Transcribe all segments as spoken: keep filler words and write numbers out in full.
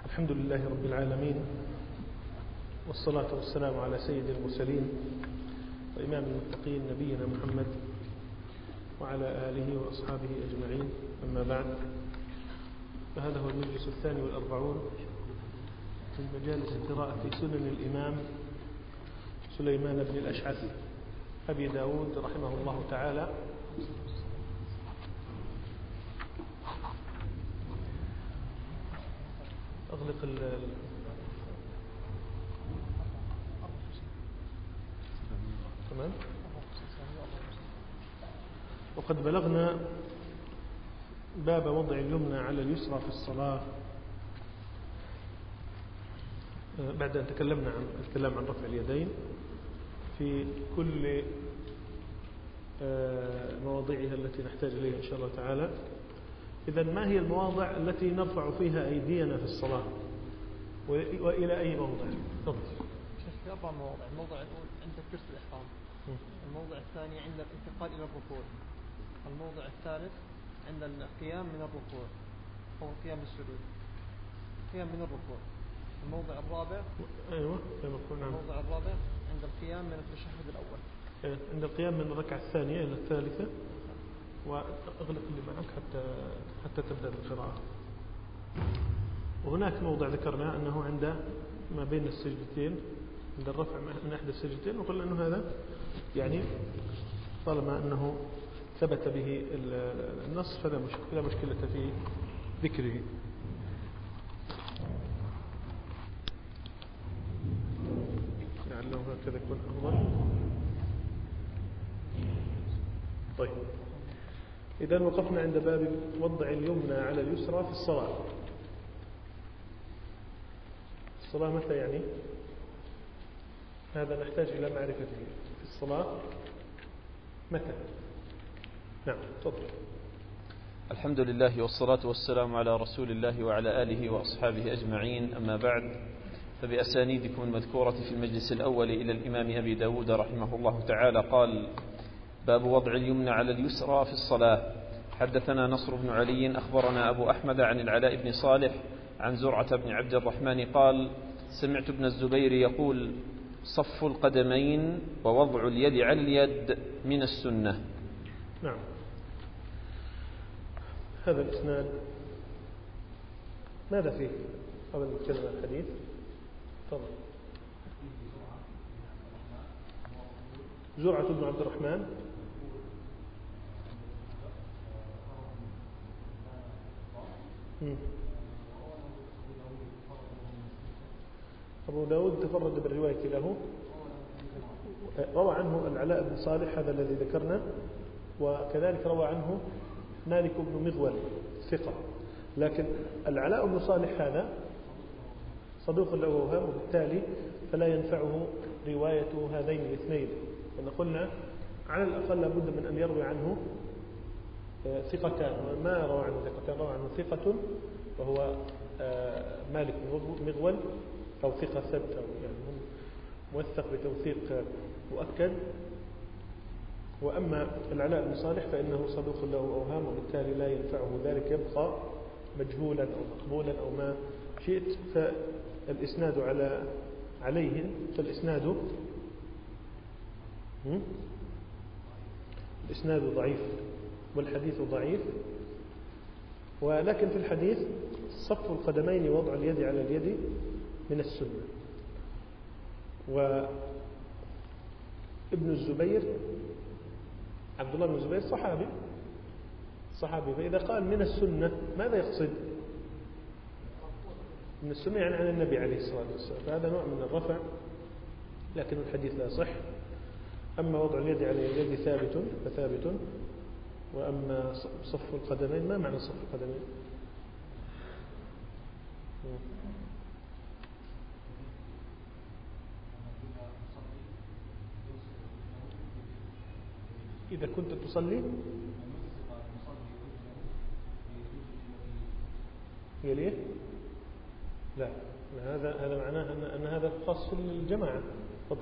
الحمد لله رب العالمين، والصلاة والسلام على سيد المرسلين وإمام المتقين نبينا محمد وعلى آله وأصحابه أجمعين، أما بعد، فهذا هو المجلس الثاني والأربعون من مجالس القراءة في سنن الإمام سليمان بن الأشعث أبي داود رحمه الله تعالى. أغلق ال تمام. وقد بلغنا باب وضع اليمنى على اليسرى في الصلاة بعد أن تكلمنا عن الكلام عن رفع اليدين في كل مواضعها التي نحتاج إليها إن شاء الله تعالى. إذن ما هي المواضع التي نرفع فيها أيدينا في الصلاة وإلى أي موضع؟ تفضل. في أربع مواضع. الموضع الأول عند كرسي الإحرام، الموضع الثاني عند الانتقال إلى الركوع، الموضع الثالث عند القيام من الركوع أو القيام للسجود، القيام من الركوع. الموضع الرابع أيوة نعم. الموضع الرابع عند القيام من التشهد الأول، عند القيام من الركعة الثانية إلى الثالثة. وأغلق اللي معك حتى حتى تبدأ القراءة. وهناك موضع ذكرنا أنه عند ما بين السجدتين، عند الرفع من أحد السجدتين، وقلنا أنه هذا يعني طالما أنه ثبت به النص فلا مشكلة, مشكلة في ذكره. لعله هكذا يكون أفضل. طيب، إذن وقفنا عند باب وضع اليمنى على اليسرى في الصلاة. الصلاة متى يعني؟ هذا نحتاج إلى معرفته. في الصلاة متى؟ نعم تفضل. الحمد لله والصلاة والسلام على رسول الله وعلى آله وأصحابه أجمعين، أما بعد، فبأسانيدكم المذكورة في المجلس الأول إلى الإمام أبي داود رحمه الله تعالى قال: باب وضع اليمنى على اليسرى في الصلاة. حدثنا نصر بن علي أخبرنا أبو أحمد عن العلاء بن صالح عن زرعة بن عبد الرحمن قال: سمعت ابن الزبير يقول: صف القدمين ووضع اليد على اليد من السنة. نعم. هذا الإسناد ماذا فيه قبل أن نتكلم عن الحديث؟ تفضل. زرعة بن عبد الرحمن مم. أبو داود تفرد بالرواية له، روى عنه العلاء بن صالح هذا الذي ذكرنا، وكذلك روى عنه مالك بن مغول ثقة، لكن العلاء بن صالح هذا صدوق له أوهام، وبالتالي فلا ينفعه رواية هذين الاثنين. لأن قلنا على الأقل لابد من أن يروي عنه ثقتان، ما روى عنه ثقتان، روى عنه ثقة وهو مالك بن مغول أو ثقة ثبت، أو يعني موثق بتوثيق مؤكد. وأما العلاء بن صالح فإنه صدوق له أوهام، وبالتالي لا ينفعه ذلك، يبقى مجهولا أو مقبولا أو ما شئت. فالإسناد على عليهن فالإسناد الإسناد ضعيف والحديث ضعيف. ولكن في الحديث صف القدمين ووضع اليد على اليد من السنة. وابن الزبير عبد الله بن الزبير صحابي صحابي فإذا قال من السنة ماذا يقصد؟ من السنة يعني عن النبي عليه الصلاة والسلام، فهذا نوع من الرفع، لكن الحديث لا صح. أما وضع اليد على اليد ثابت فثابت. وأما صف القدمين، ما معنى صف القدمين؟ إذا كنت تصلي يليه؟ لا، هذا هذا معناه أن أن هذا خاص للجماعة. تفضل.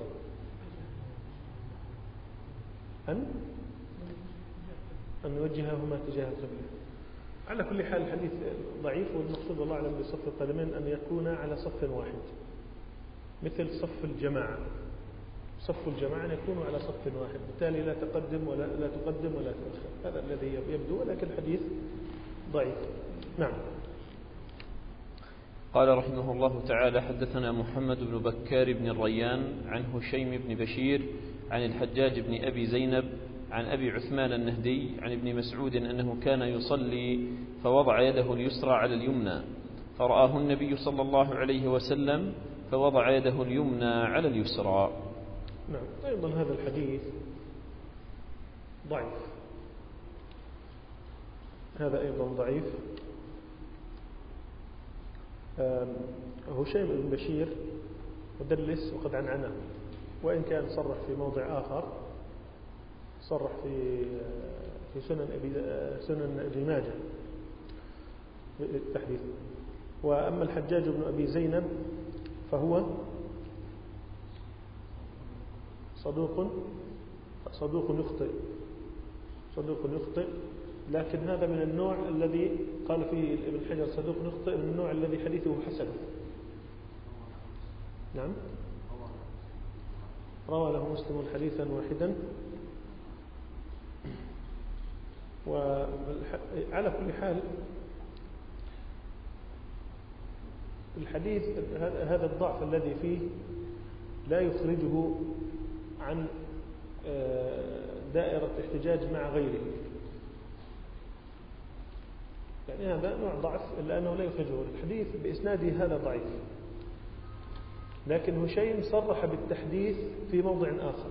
أن أن نوجههما تجاه القبلة. على كل حال الحديث ضعيف، والمقصود والله أعلم بصف القدمين أن يكون على صف واحد مثل صف الجماعة. صف الجماعة يكون على صف واحد، بالتالي لا تقدم ولا لا تقدم ولا تؤخر. هذا الذي يبدو، ولكن الحديث ضعيف. نعم. قال رحمه الله تعالى: حدثنا محمد بن بكار بن الريان عن هشيم بن بشير عن الحجاج بن أبي زينب عن أبي عثمان النهدي عن ابن مسعود أنه كان يصلي فوضع يده اليسرى على اليمنى فرآه النبي صلى الله عليه وسلم فوضع يده اليمنى على اليسرى. نعم. أيضا هذا الحديث ضعيف، هذا أيضا ضعيف. هشيم بن بشير مدلس وقد عنعنه، وإن كان صرح في موضع آخر، صرح في في سنن أبي سنن ابن ماجه التحديث. وأما الحجاج بن أبي زينب فهو صدوق صدوق يخطئ صدوق يخطئ لكن هذا من النوع الذي قال فيه ابن حجر صدوق يخطئ، من النوع الذي حديثه حسن. نعم. روى له مسلم حديثا واحدا. وعلى كل حال الحديث هذا الضعف الذي فيه لا يخرجه عن دائرة احتجاج مع غيره، يعني هذا نوع ضعف لأنه لا يخرجه. الحديث بإسناده هذا ضعيف، لكن هشيم صرح بالتحديث في موضع آخر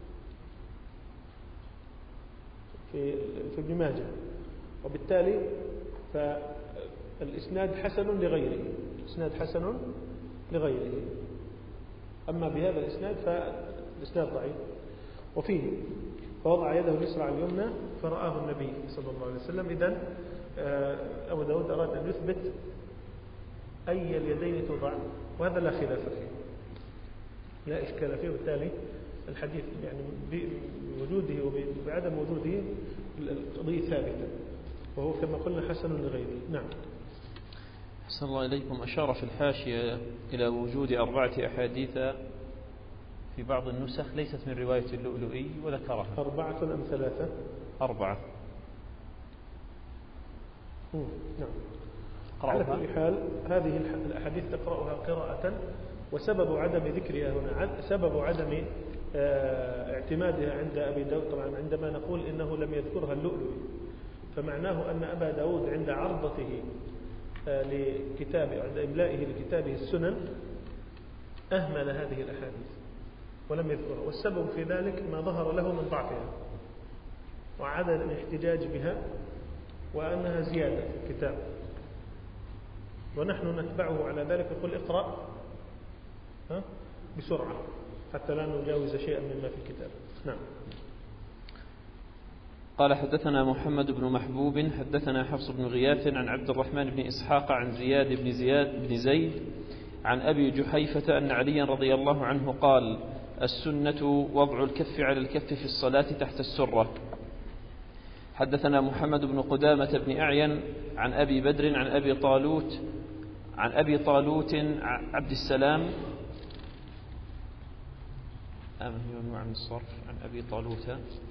في في ابن ماجه، وبالتالي فالإسناد حسن لغيره، الإسناد حسن لغيره. أما بهذا الإسناد فالإسناد ضعيف. وفيه فوضع يده اليسرى على اليمنى فرآه النبي صلى الله عليه وسلم. إذن أبو داود أراد أن يثبت أي اليدين توضع، وهذا لا خلاف فيه، لا إشكال فيه. وبالتالي الحديث يعني بوجوده وبعدم وجوده القضية ثابتة، وهو كما قلنا حسن لغيره. نعم. أحسن الله إليكم. أشار في الحاشية إلى وجود أربعة أحاديث في بعض النسخ ليست من رواية اللؤلؤي وذكرها. أربعة أم ثلاثة؟ أربعة. نعم. على كل حال هذه الأحاديث تقرأها قراءة، وسبب عدم ذكرها هنا سبب عدم اعتمادها عند أبي داود. طبعا عندما نقول إنه لم يذكرها اللؤلؤي فمعناه أن أبا داود عند عرضته لكتابه، عند إملائه لكتابه السنن، أهمل هذه الأحاديث ولم يذكرها، والسبب في ذلك ما ظهر له من ضعفها وعدم الاحتجاج بها، وأنها زيادة في الكتاب، ونحن نتبعه على ذلك. يقول اقرأ بسرعة حتى لا نجاوز شيئا مما في الكتاب. نعم. قال: حدثنا محمد بن محبوب حدثنا حفص بن غياث عن عبد الرحمن بن إسحاق عن زياد بن زياد بن زيد عن أبي جحيفة أن عليا رضي الله عنه قال: السنة وضع الكف على الكف في الصلاة تحت السرة. حدثنا محمد بن قدامة بن أعين عن أبي بدر عن أبي طالوت عن أبي طالوت عبد السلام ممنوع من الصرف عن أبي طالوت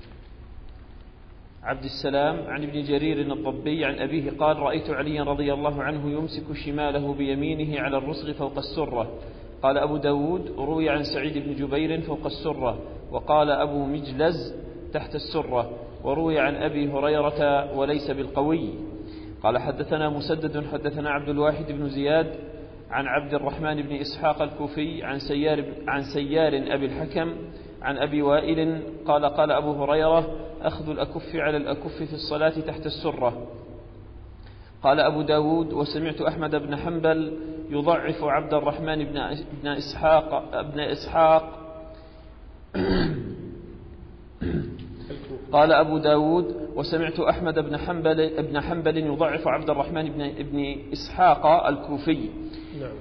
عبد السلام عن ابن جرير الضبي عن أبيه قال: رأيت عليا رضي الله عنه يمسك شماله بيمينه على الرسغ فوق السرة. قال أبو داود: روي عن سعيد بن جبير فوق السرة، وقال أبو مجلز تحت السرة، وروي عن أبي هريرة وليس بالقوي. قال: حدثنا مسدد حدثنا عبد الواحد بن زياد عن عبد الرحمن بن إسحاق الكوفي عن سيار, عن سيار أبي الحكم عن أبي وائل قال: قال أبو هريرة: أخذ الأكف على الأكف في الصلاة تحت السرة. قال أبو داود: وسمعت أحمد بن حنبل يضعف عبد الرحمن بن إسحاق ابن إسحاق قال أبو داود: وسمعت أحمد بن حنبل ابن حنبل يضعف عبد الرحمن بن ابن إسحاق الكوفي. نعم.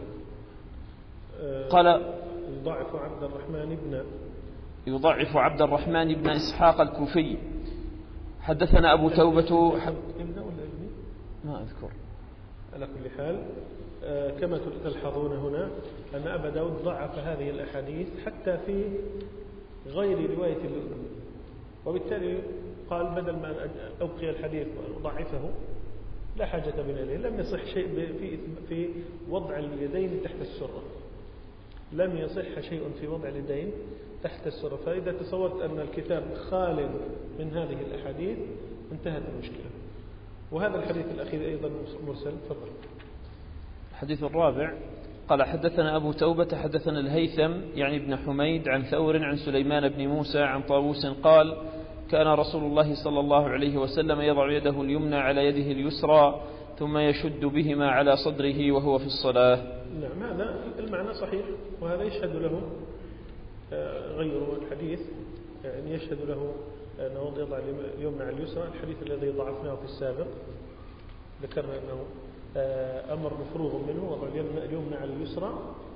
قال: يضعف عبد الرحمن بن يضعف عبد الرحمن بن إسحاق الكوفي. حدثنا أبو توبة ابن ولا ابن ما أذكر. على كل حال كما تلحظون هنا أن أبا داود ضعف هذه الأحاديث حتى في غير رواية الأذن، وبالتالي قال بدل ما أبقي الحديث وأضعفه لا حاجة بنا إليه. لم يصح شيء في في وضع اليدين تحت السرة، لم يصح شيء في وضع اليدين تحت السرة. فإذا تصورت أن الكتاب خال من هذه الأحاديث انتهت المشكلة. وهذا الحديث الأخير أيضا مرسل. تفضل. الحديث الرابع قال حدثنا أبو توبة حدثنا الهيثم يعني ابن حميد عن ثور عن سليمان بن موسى عن طاووس قال كان رسول الله صلى الله عليه وسلم يضع يده اليمنى على يده اليسرى ثم يشد بهما على صدره وهو في الصلاة. نعم، هذا المعنى صحيح، وهذا يشهد له غير الحديث، يعني يشهد له أنه يضع اليمنى على اليسرى. الحديث الذي ضعفناه في السابق ذكرنا أنه أمر مفروغ منه وضع اليمنى على اليسرى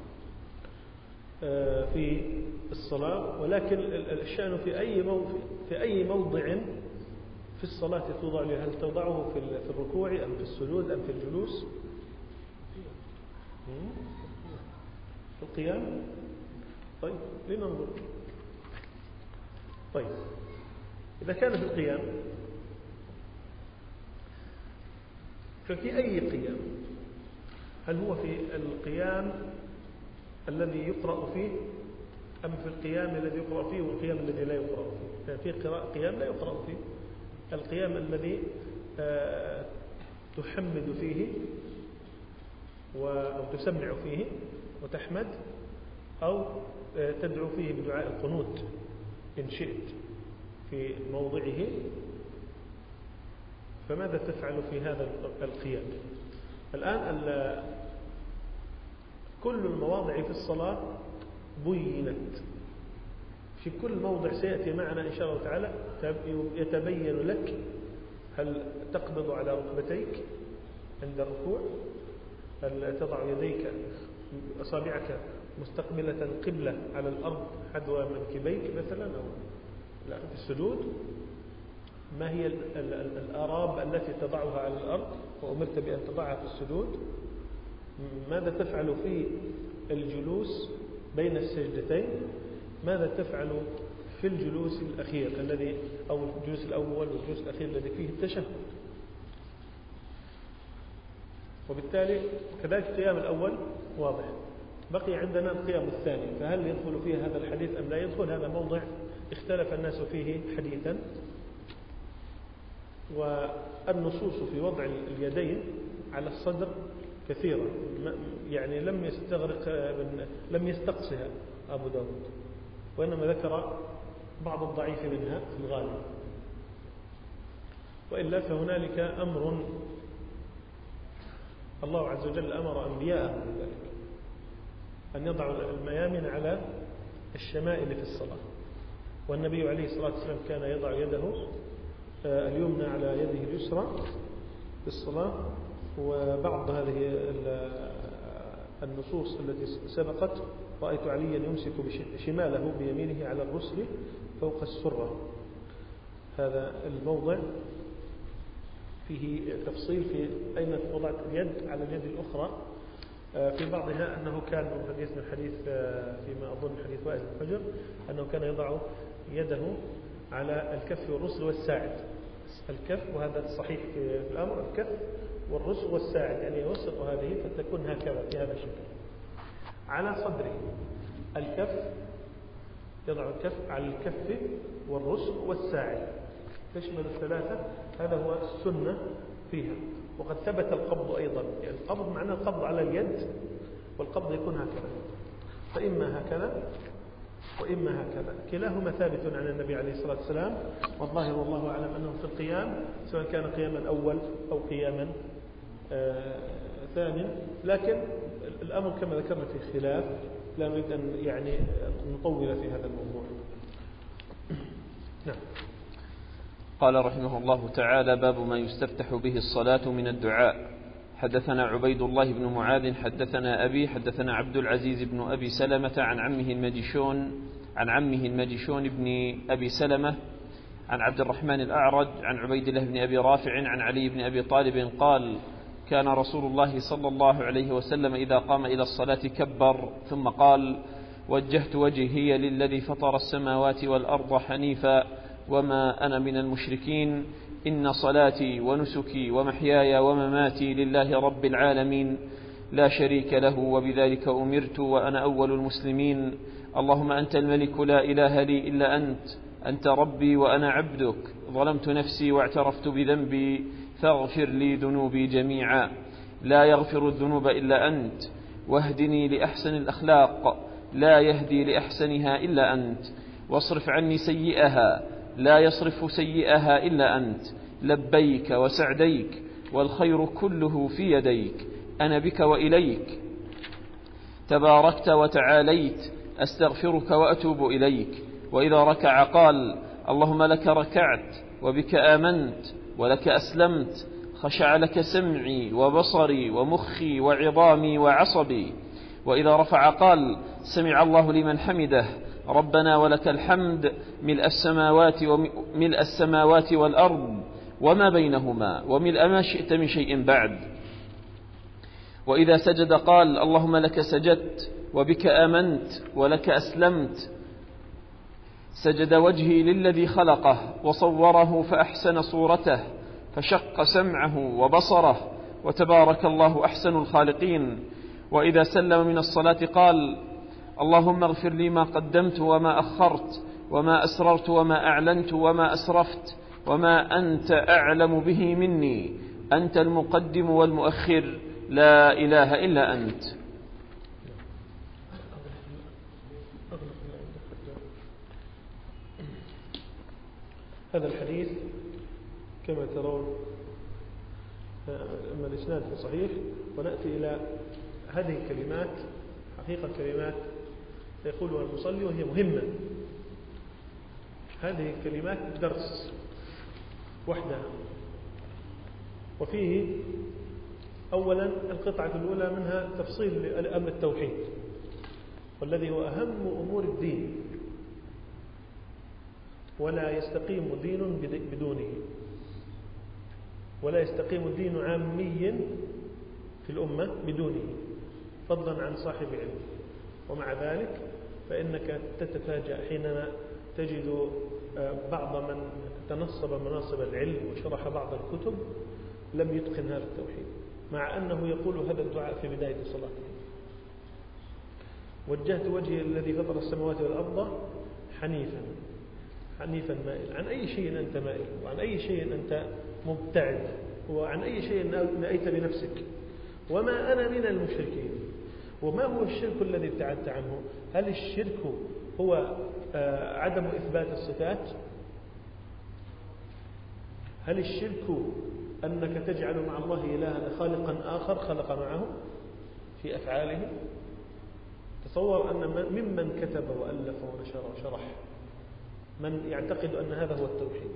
في الصلاة، ولكن الشأن في أي موضع في أي موضع في الصلاة توضع له، هل توضعه في الركوع أم في السجود أم في الجلوس؟ في القيام. طيب لننظر. طيب إذا كان في القيام ففي أي قيام؟ هل هو في القيام الذي يقرأ فيه أم في القيام الذي يقرأ فيه والقيام الذي لا يقرأ فيه؟ يعني في قراءة قيام لا يقرأ فيه، القيام الذي آه تحمد فيه أو تسمع فيه وتحمد، أو آه تدعو فيه بدعاء القنوت إن شئت في موضعه. فماذا تفعل في هذا القيام؟ الآن كل المواضع في الصلاة بينت، في كل موضع سيأتي معنا إن شاء الله تعالى يتبين لك هل تقبض على ركبتيك عند الركوع، هل تضع يديك أصابعك مستقبلة القبلة على الأرض حذو منكبيك مثلا، أو لا في السجود ما هي الآراب التي تضعها على الأرض وأمرت بأن تضعها في السجود، ماذا تفعل في الجلوس بين السجدتين، ماذا تفعل في الجلوس الأخير الذي أو الجلوس الأول والجلوس الأخير الذي فيه التشهد. وبالتالي كذلك القيام الأول واضح، بقي عندنا القيام الثاني، فهل يدخل فيه هذا الحديث أم لا يدخل؟ هذا موضع اختلف الناس فيه حديثا. والنصوص في وضع اليدين على الصدر كثيرة، يعني لم يستغرق لم يستقصها أبو داود، وإنما ذكر بعض الضعيف منها في الغالب. وإلا فهنالك أمر الله عز وجل أمر أنبياءه بذلك، أن يضعوا الميامن على الشمائل في الصلاة، والنبي عليه الصلاة والسلام كان يضع يده اليمنى على يده اليسرى في الصلاة. وبعض هذه النصوص التي سبقت رأيت عليا يمسك شماله بيمينه على الرسل فوق السرة. هذا الموضع فيه تفصيل في أين وضعت اليد على اليد الأخرى. في بعضها أنه كان حديث من حديث فيما أظن حديث وائل بن حجر أنه كان يضع يده على الكف والرسل والساعد. الكف، وهذا صحيح في الأمر، الكف والرسل والساعد، يعني يوسط هذه فتكون هكذا في هذا الشكل على صدره. الكف يضع الكف على الكف والرسل والساعد، تشمل الثلاثة. هذا هو السنة فيها. وقد ثبت القبض أيضا، يعني القبض معناه القبض على اليد، والقبض يكون هكذا، فإما هكذا وإما هكذا، كلاهما ثابت عن النبي عليه الصلاة والسلام. والظاهر والله أعلم أنه في القيام سواء كان قياما أول أو قياما آه ثاني، لكن الأمر كما ذكرنا في خلاف، لا نريد أن يعني نطول في هذا الموضوع. نعم. قال رحمه الله تعالى: باب ما يستفتح به الصلاة من الدعاء. حدثنا عبيد الله بن معاذ حدثنا أبي حدثنا عبد العزيز بن أبي سلمة عن عمه المجشون عن عمه المجشون بن أبي سلمة عن عبد الرحمن الأعرج عن عبيد الله بن أبي رافع عن علي بن أبي طالب قال كان رسول الله صلى الله عليه وسلم إذا قام إلى الصلاة كبر ثم قال وجهت وجهي للذي فطر السماوات والأرض حنيفا وما أنا من المشركين إن صلاتي ونسكي ومحياي ومماتي لله رب العالمين لا شريك له وبذلك أمرت وأنا أول المسلمين اللهم أنت الملك لا إله لي إلا أنت أنت ربي وأنا عبدك ظلمت نفسي واعترفت بذنبي فاغفر لي ذنوبي جميعا لا يغفر الذنوب إلا أنت واهدني لأحسن الأخلاق لا يهدي لأحسنها إلا أنت واصرف عني سيئها لا يصرف سيئها إلا أنت لبيك وسعديك والخير كله في يديك أنا بك وإليك تباركت وتعاليت أستغفرك وأتوب إليك وإذا ركع قال اللهم لك ركعت وبك آمنت ولك أسلمت خشع لك سمعي وبصري ومخي وعظامي وعصبي وإذا رفع قال سمع الله لمن حمده ربنا ولك الحمد ملء السماوات وملء السماوات والأرض وما بينهما وملء ما شئت من شيء بعد وإذا سجد قال اللهم لك سجدت وبك آمنت ولك أسلمت سجد وجهي للذي خلقه وصوره فأحسن صورته فشق سمعه وبصره وتبارك الله أحسن الخالقين وإذا سلم من الصلاة قال اللهم اغفر لي ما قدمت وما أخرت وما أسررت وما أعلنت وما أسرفت وما أنت أعلم به مني أنت المقدم والمؤخر لا إله إلا أنت. هذا الحديث كما ترون أما الإسناد صحيح ونأتي إلى هذه الكلمات حقيقة كلمات يقولها المصلي وهي مهمة. هذه الكلمات درس وحدها وفيه أولا القطعة الأولى منها تفصيل لأمر التوحيد والذي هو أهم أمور الدين ولا يستقيم دين بدونه ولا يستقيم الدين عامي في الأمة بدونه فضلا عن صاحب علم. ومع ذلك فإنك تتفاجأ حينما تجد بعض من تنصب مناصب العلم وشرح بعض الكتب لم يتقن هذا التوحيد مع أنه يقول هذا الدعاء في بداية صلاته وجهت وجهي الذي فطر السماوات والأرض حنيفا حنيفا مائل. عن أي شيء أنت مائل وعن أي شيء أنت مبتعد وعن أي شيء نأيت بنفسك وما أنا من المشركين. وما هو الشرك الذي ابتعدت عنه؟ هل الشرك هو عدم إثبات الصفات؟ هل الشرك أنك تجعل مع الله إلها خالقا آخر خلق معه في أفعاله؟ تصور أن ممن كتب وألف ونشر وشرح من يعتقد أن هذا هو التوحيد.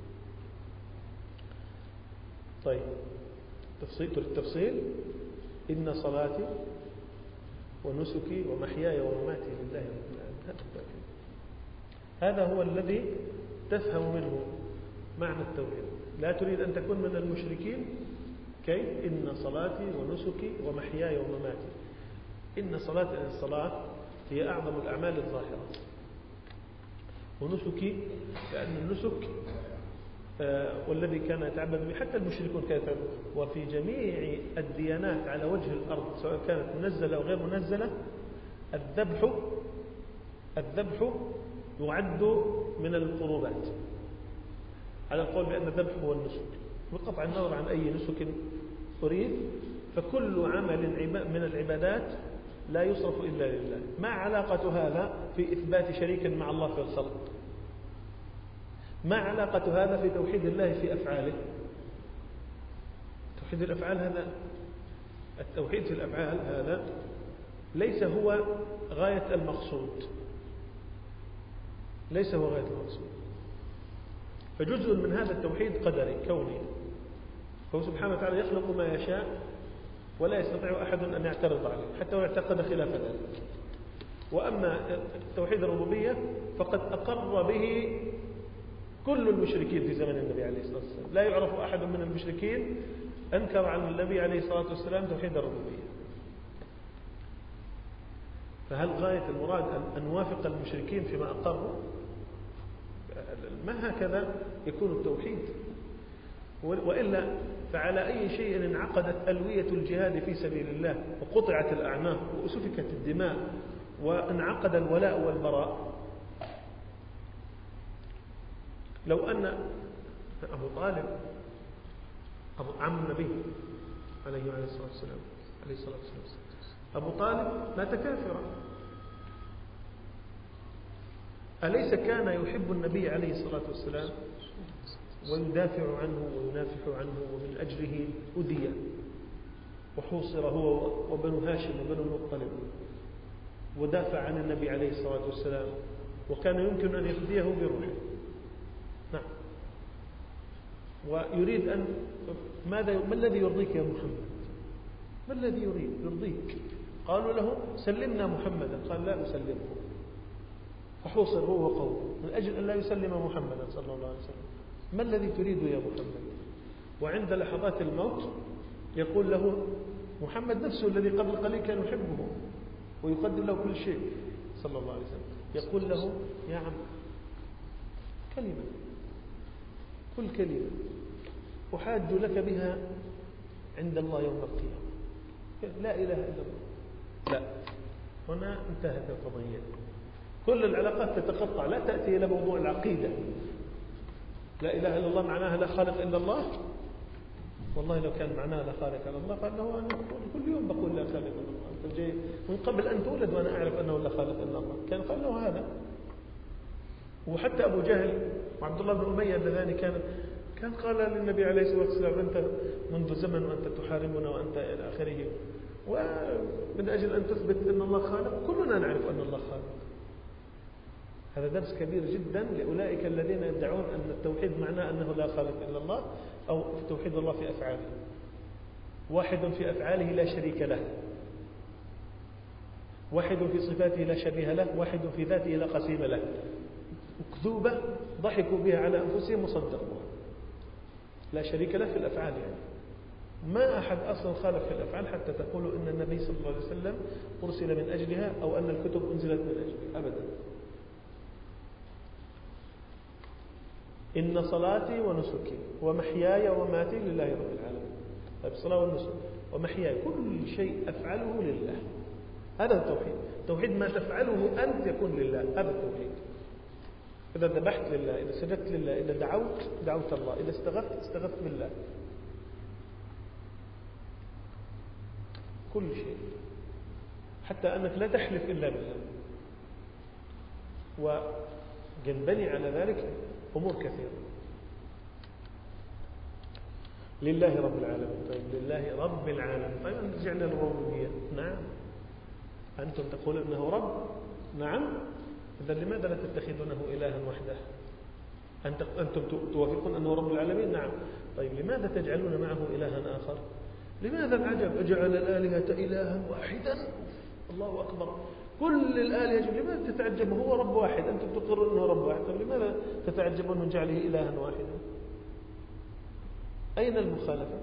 طيب تفصيل التفصيل إن صلاتي ونسكي ومحياي ومماتي لله رب العالمين. هذا هو الذي تفهم منه معنى التوحيد. لا تريد أن تكون من المشركين كيف؟ إن صلاتي ونسكي ومحياي ومماتي. إن صلاة الصلاة هي أعظم الأعمال الظاهرة ونسكي لأن النسك آه والذي كان يتعبد به حتى المشركون كانوا يتعبدون. وفي جميع الديانات على وجه الأرض سواء كانت منزلة أو غير منزلة الذبح الذبح يعد من القربات على القول بأن الذبح هو النسك بقطع النظر عن أي نسك أريد. فكل عمل من العبادات لا يصرف إلا لله. ما علاقة هذا في إثبات شريك مع الله في الخلق؟ ما علاقة هذا في توحيد الله في أفعاله؟ توحيد الأفعال هذا التوحيد في الأفعال هذا ليس هو غاية المقصود ليس هو غاية المقصود. فجزء من هذا التوحيد قدري كوني فهو سبحانه وتعالى يخلق ما يشاء ولا يستطيع أحد أن يعترض عليه حتى لو اعتقد خلاف ذلك. وأما توحيد الربوبية فقد أقر به كل المشركين في زمن النبي عليه الصلاة والسلام، لا يعرف أحد من المشركين أنكر عن النبي عليه الصلاة والسلام توحيد الربوبية. فهل غاية المراد أن نوافق المشركين فيما أقروا؟ ما هكذا يكون التوحيد. وإلا فعلى أي شيء انعقدت ألوية الجهاد في سبيل الله وقطعت الأعناق وسفكت الدماء وانعقد الولاء والبراء؟ لو أن أبو طالب أبو عم النبي عليه الصلاة والسلام عليه الصلاة والسلام أبو طالب مات كافرا، أليس كان يحب النبي عليه الصلاة والسلام ويدافع عنه وينافح عنه، ومن أجله أذي وحوصر هو وبنو هاشم وبنو المطلب، ودافع عن النبي عليه الصلاة والسلام، وكان يمكن أن يفديه بروحه. نعم. ويريد أن ماذا ما الذي يرضيك يا محمد؟ ما الذي يريد يرضيك؟ قالوا له سلمنا محمدا، قال لا أسلمه، فحوصر هو وقومه من أجل أن لا يسلم محمدا صلى الله عليه وسلم. ما الذي تريد يا محمد؟ وعند لحظات الموت يقول له محمد نفسه الذي قبل قليل كان يحبه ويقدم له كل شيء صلى الله عليه وسلم، يقول له يا عم كلمة، كل كلمة أحاج لك بها عند الله يوم القيامة، لا إله إلا الله. لا، هنا انتهت القضية، كل العلاقات تتقطع، لا تأتي إلى موضوع العقيدة. لا إله إلا الله معناها لا خالق إلا الله. والله لو كان معناها لا خالق إلا الله قال له أنا كل يوم بقول لا خالق إلا الله، أنت جاي من قبل أن تولد وأنا أعرف أنه لا خالق إلا الله، كان قال له هذا. وحتى أبو جهل وعبد الله بن أمية اللذان كان كان قال للنبي عليه الصلاة والسلام أنت منذ زمن وأنت تحاربنا وأنت إلى آخره، ومن أجل أن تثبت أن الله خالق، كلنا نعرف أن الله خالق. هذا درس كبير جدا لأولئك الذين يدعون أن التوحيد معناه أنه لا خالق إلا الله، أو توحيد الله في أفعاله. واحد في أفعاله لا شريك له، واحد في صفاته لا شبيه له، واحد في ذاته لا قسيم له. أكذوبة ضحكوا بها على أنفسهم وصدقوها. لا شريك له في الأفعال، يعني ما أحد أصلا خالف في الأفعال حتى تقولوا أن النبي صلى الله عليه وسلم أرسل من أجلها أو أن الكتب أنزلت من أجلها، أبدا. إن صلاتي ونسكي ومحياي ومماتي لله رب العالمين. طيب الصلاة والنسك ومحياي كل شيء أفعله لله، هذا التوحيد. التوحيد ما تفعله أنت يكون لله، هذا التوحيد. إذا ذبحت لله، إذا سجدت لله، إذا دعوت دعوت الله، إذا استغفت استغفت بالله، كل شيء، حتى أنك لا تحلف إلا بالله. وينبني على ذلك أمور كثيرة. لله رب العالمين. طيب لله رب العالمين، طيب رجعنا للربوبية. نعم، أنتم تقول أنه رب، نعم، إذا لماذا لا تتخذونه إلها وحده؟ أنتم توافقون أنه رب العالمين، نعم، طيب لماذا تجعلون معه إلها آخر؟ لماذا العجب؟ أجعل الآلهة إلها واحدا؟ الله أكبر، كل الآلهة، لماذا تتعجب؟ هو رب واحد، أنتم تقرون أنه رب واحد، طيب لماذا تتعجبون من جعله إلها واحدا؟ أين المخالفة؟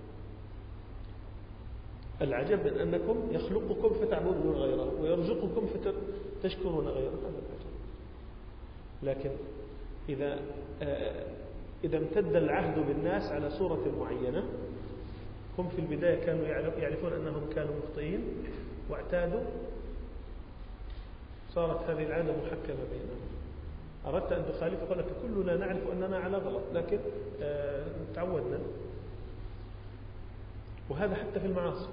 العجب من أنكم يخلقكم فتعبدون غيره ويرزقكم فتشكرون غيره، هذا العجب. لكن إذا إذا امتد العهد بالناس على صورة معينة، هم في البداية كانوا يعرفون أنهم كانوا مخطئين واعتادوا، صارت هذه العادة محكمة بينهم. أردت أن تخالف قال لك كلنا نعرف أننا على غلط، لكن آه تعودنا. وهذا حتى في المعاصي.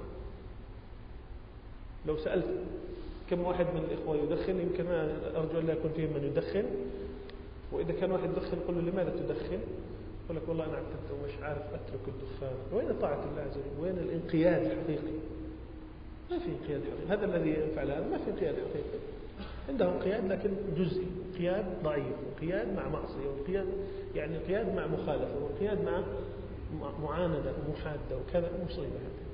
لو سألت كم واحد من الإخوة يدخن، يمكن أرجو أن لا يكون فيهم من يدخن، وإذا كان واحد يدخن قل له لماذا تدخن؟ يقول لك والله أنا اعتدت ومش عارف أترك الدخان. وين طاعة الله عز وجل؟ وين الانقياد الحقيقي؟ ما في انقياد حقيقي. هذا الذي يفعل هذا ما في انقياد حقيقي. عندهم انقياد لكن جزئي، انقياد ضعيف، انقياد مع معصية، وانقياد يعني انقياد مع مخالفة، وانقياد مع معاندة ومحادة وكذا، مصيبة هذه.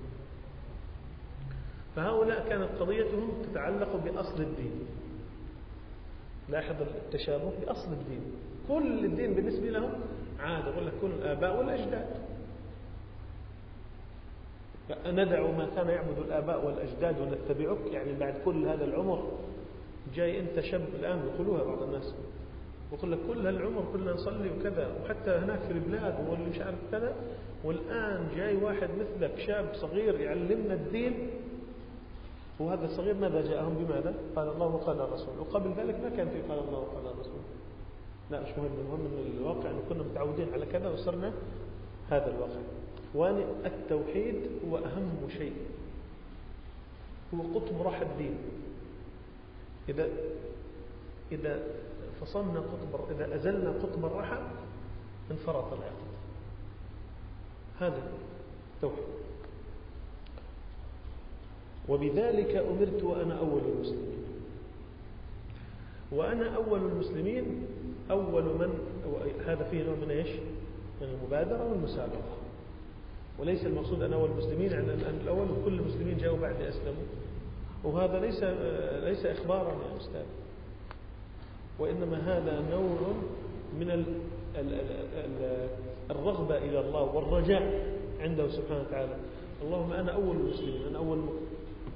فهؤلاء كانت قضيتهم تتعلق بأصل الدين. لاحظ التشابه بأصل الدين. كل الدين بالنسبة لهم عادة، يقول لك كل الآباء والأجداد. ندع ما كان يعبد الآباء والأجداد ونتبعك، يعني بعد كل هذا العمر جاي أنت شاب الآن، يقولوها بعض الناس، ويقول لك كل هالعمر كلنا نصلي وكذا، وحتى هناك في البلاد واللي مش عارف كذا، والآن جاي واحد مثلك شاب صغير يعلمنا الدين. وهذا الصغير ماذا جاءهم بماذا؟ قال الله وقال الرسول، وقبل ذلك ما كان في قال الله وقال الرسول. لا مش مهم، المهم من الواقع أن كنا متعودين على كذا وصرنا هذا الواقع. وأن التوحيد هو أهم شيء، هو قطب راحة الدين. إذا إذا فصلنا قطب، إذا أزلنا قطب الراحة انفرط العقد. هذا التوحيد. وبذلك أمرت وأنا أول المسلمين. وأنا أول المسلمين، أول من، هذا فيه نوع من إيش؟ من المبادرة والمسابقة. وليس المقصود أنا أول المسلمين يعني أن الأول كل المسلمين جاءوا بعد أسلموا، وهذا ليس ليس إخبارا يا أستاذ، وإنما هذا نوع من ال ال ال الرغبة إلى الله والرجاء عنده سبحانه وتعالى. اللهم أنا أول المسلمين، أنا أول المسلمين.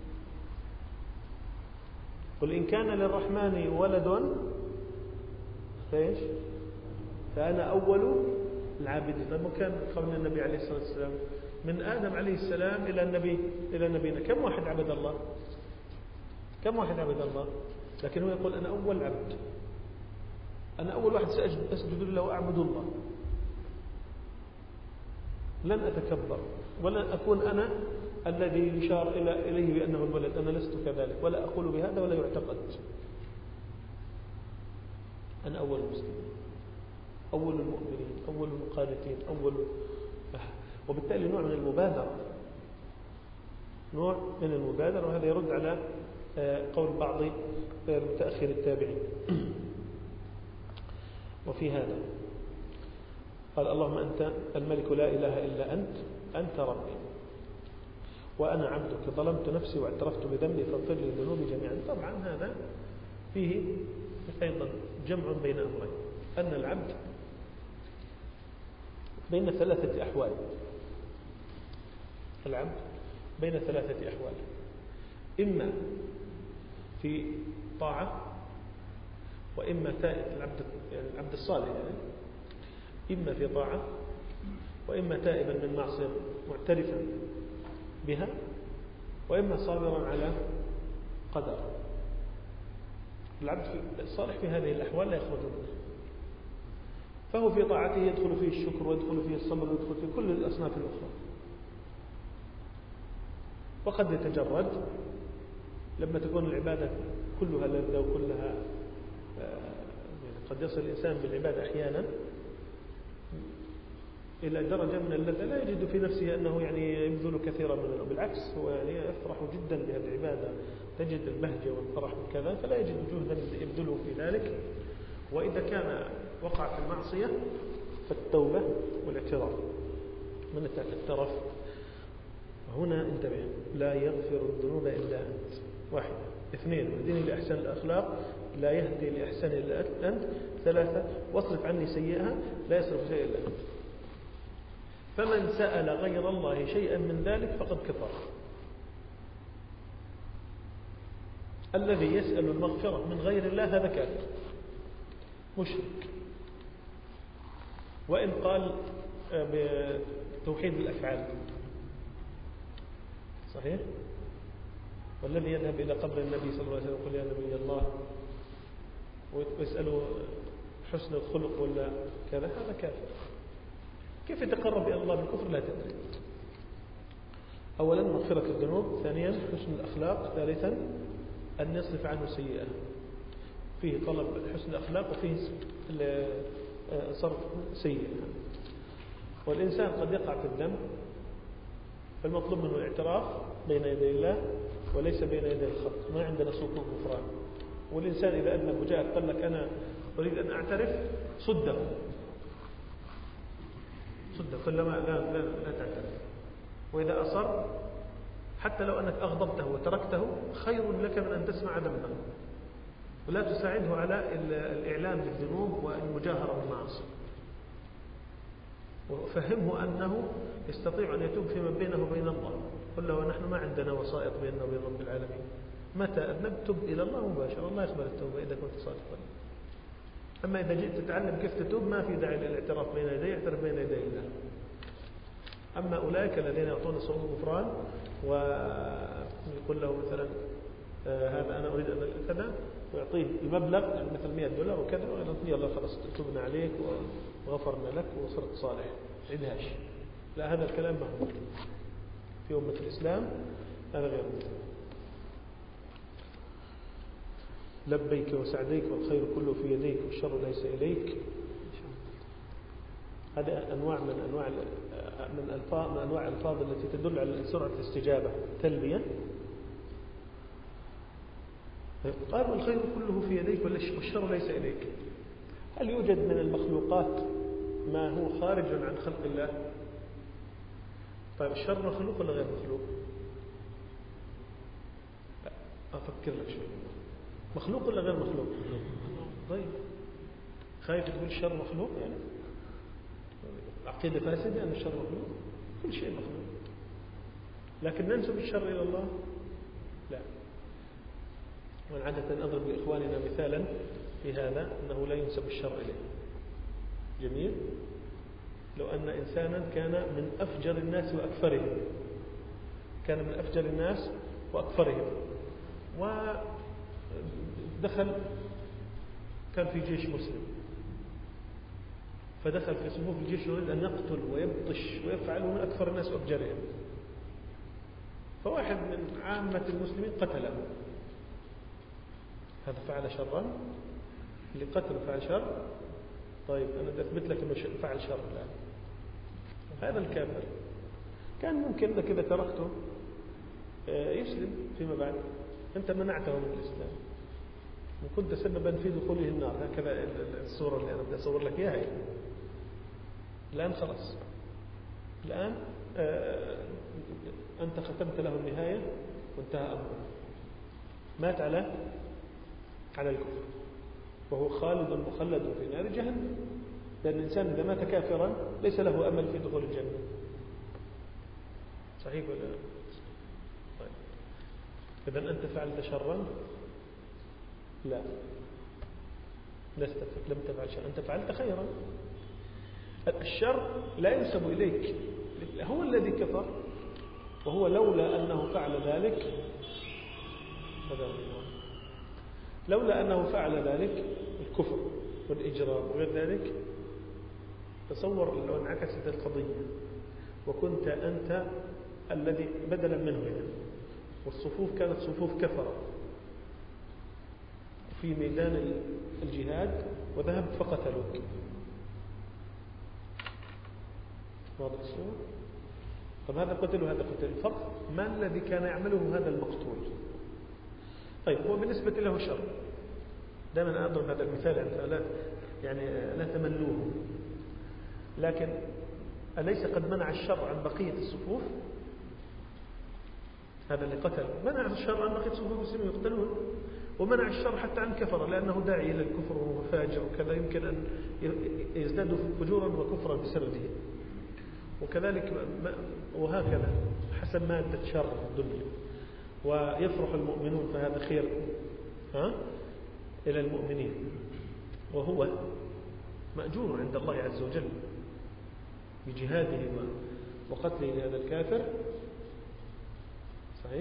قل إن كان للرحمن ولد فإيش؟ فأنا أول العابدين. لما كان قبل النبي عليه الصلاة والسلام من آدم عليه السلام إلى النبي إلى نبينا كم واحد عبد الله؟ كم واحد عبد الله؟ لكن هو يقول أنا أول عبد، أنا أول واحد سأسجد له وأعبد الله، لن أتكبر ولن أكون أنا الذي يشار إلى إليه بأنه الولد، أنا لست كذلك، ولا أقول بهذا ولا يعتقد. أنا أول المسلمين، أول المؤمنين، أول المقانتين، أول، وبالتالي نوع من المبادرة، نوع من المبادرة. وهذا يرد على قول بعض متأخر التابعين. وفي هذا قال اللهم أنت الملك لا إله إلا أنت، أنت ربي وأنا عبدك، ظلمت نفسي واعترفت بذنبي فاغفر لي ذنوبي جميعا. طبعا هذا فيه أيضا جمع بين أمرين، أن العبد بين ثلاثة أحوال، العبد بين ثلاثة أحوال، إما في طاعة، وإما تائب، العبد يعني العبد الصالح يعني إما في طاعة، وإما تائبا من معصية معترفا بها، وإما صابرا على قدر. العبد الصالح في هذه الأحوال لا يخرج منها، فهو في طاعته يدخل فيه الشكر ويدخل فيه الصبر ويدخل فيه كل الأصناف الأخرى. وقد يتجرد لما تكون العبادة كلها لذة وكلها يعني قد يصل الإنسان بالعبادة أحيانا إلى درجة من اللذة لا يجد في نفسه أنه يعني يبذل كثيرا منه، بالعكس هو يعني يفرح جدا بهذه العبادة، تجد البهجة والفرح وكذا، فلا يجد جهدا يبذله في ذلك. وإذا كان وقع في المعصية فالتوبة والاعتراف، من اعترف. هنا انتبه، لا يغفر الذنوب إلا أنت، واحد. اثنين، اهدني لأحسن الأخلاق، لا يهدي لأحسن إلا أنت. ثلاثة، واصرف عني سيئها، لا يصرف شيئا إلا أنت. فمن سأل غير الله شيئا من ذلك فقد كفر. الذي يسأل المغفرة من غير الله هذا كافر مشرك. وإن قال بتوحيد الأفعال صحيح، والذي يذهب إلى قبر النبي صلى الله عليه وسلم يقول يا نبي الله ويسأله حسن الخلق ولا كذا، هذا كافر. كيف يتقرب إلى الله بالكفر؟ لا تدري. أولا مغفرة الذنوب، ثانيا حسن الأخلاق، ثالثا أن يصرف عنه سيئة. فيه طلب حسن الأخلاق وفيه صرف سيئة. والإنسان قد يقع في الذنب فالمطلوب منه الاعتراف بين يدي الله وليس بين يدي الخلق، ما عندنا سلطة الغفران. والإنسان إذا أذنب وجاء قال لك أنا أريد أن أعترف صده صده قل لا, لا, لا, لا تعترف. وإذا أصر حتى لو أنك أغضبته وتركته خير لك من أن تسمع ذنبه. ولا تساعده على الإعلام بالذنوب والمجاهرة بالمعاصي. وفهمه أنه يستطيع أن يتوب فيما بينه وبين الله. قل له نحن ما عندنا وسائط بيننا وبين رب العالمين، متى أذنب تب إلى الله مباشرة، الله يقبل التوبة إذا كنت صادقا. أما إذا جئت تتعلم كيف تتوب ما في داعي للاعتراف بين يديه، اعترف بين يدي الله. أما أولئك الذين يعطون صعود الغفران ويقول له مثلا آه هذا أنا أريد أن كذا، ويعطيه المبلغ يعني مثل مئة دولار وكذا، ويقول يلا خلاص تبنا عليك وغفرنا لك وصرت صالح، عدهاش. لا، هذا الكلام مهمول في أمة الإسلام، هذا غير ممكن. لبيك وسعديك والخير كله في يديك والشر ليس إليك. هذه أنواع من أنواع من الفاظ من أنواع الألفاظ التي تدل على سرعة الاستجابة. تلبية. قال والخير كله في يديك والشر ليس إليك. هل يوجد من المخلوقات ما هو خارج عن خلق الله؟ طيب الشر مخلوق ولا غير مخلوق؟ لا، أفكر لك شوي. مخلوق ولا غير مخلوق؟ طيب خايف تقول الشر مخلوق؟ يعني عقيدة فاسدة أن الشر مخلوق؟ كل شيء مخلوق، لكن ننسب الشر إلى الله؟ لا. وأنا عادة أضرب لإخواننا مثالا في هذا أنه لا ينسب الشر إليه. جميل. لو أن إنسانا كان من أفجر الناس وأكفرهم، كان من أفجر الناس وأكفرهم، ودخل كان في جيش مسلم، فدخل في صفوف الجيش يريد أن يقتل ويبطش ويفعل من أكثر الناس وأفجرهم، فواحد من عامة المسلمين قتله. هذا فعل شرا؟ اللي قتله فعل شر؟ طيب أنا أثبت لك أنه فعل شر الآن. هذا الكافر كان ممكن أنك إذا تركته يسلم فيما بعد، أنت منعته من الإسلام وكنت سببا في دخوله النار. هكذا الصورة اللي أنا بدي أصور لك إياها. الآن خلاص، الآن أنت ختمت له النهاية وانتهى أمره، مات على على الكفر وهو خالد مخلد في نار جهنم. لأن الإنسان إذا مات كافرا ليس له أمل في دخول الجنة. صحيح ولا لا؟ طيب إذن أنت فعلت شرا؟ لا، لست لم تفعل شرا، أنت فعلت خيرا. الشر لا ينسب إليك، هو الذي كفر، وهو لولا أنه فعل ذلك لولا أنه فعل ذلك الكفر والإجرام وغير ذلك، تصور لو انعكست القضية وكنت أنت الذي بدلا منه يعني، والصفوف كانت صفوف كفرة في ميدان الجهاد وذهبت فقتلوك، واضح الصورة؟ طب هذا قتل وهذا قتل، الفرق ما الذي كان يعمله هذا المقتول؟ طيب هو بالنسبة له شر. دائما أضرب هذا المثال يعني لا يعني لا تملوه، لكن أليس قد منع الشر عن بقية الصفوف؟ هذا اللي قتل منع الشر عن بقية صفوف المسلمين يقتلون، ومنع الشر حتى عن كفر، لأنه داعي إلى الكفر وهو فاجر وكذا، يمكن أن يزداد فجورا وكفرا بسببه. وكذلك وهكذا حسب مادة شر في الدنيا، ويفرح المؤمنون فهذا خير ها إلى المؤمنين، وهو مأجور عند الله عز وجل بجهاده وقتله لهذا الكافر. صحيح؟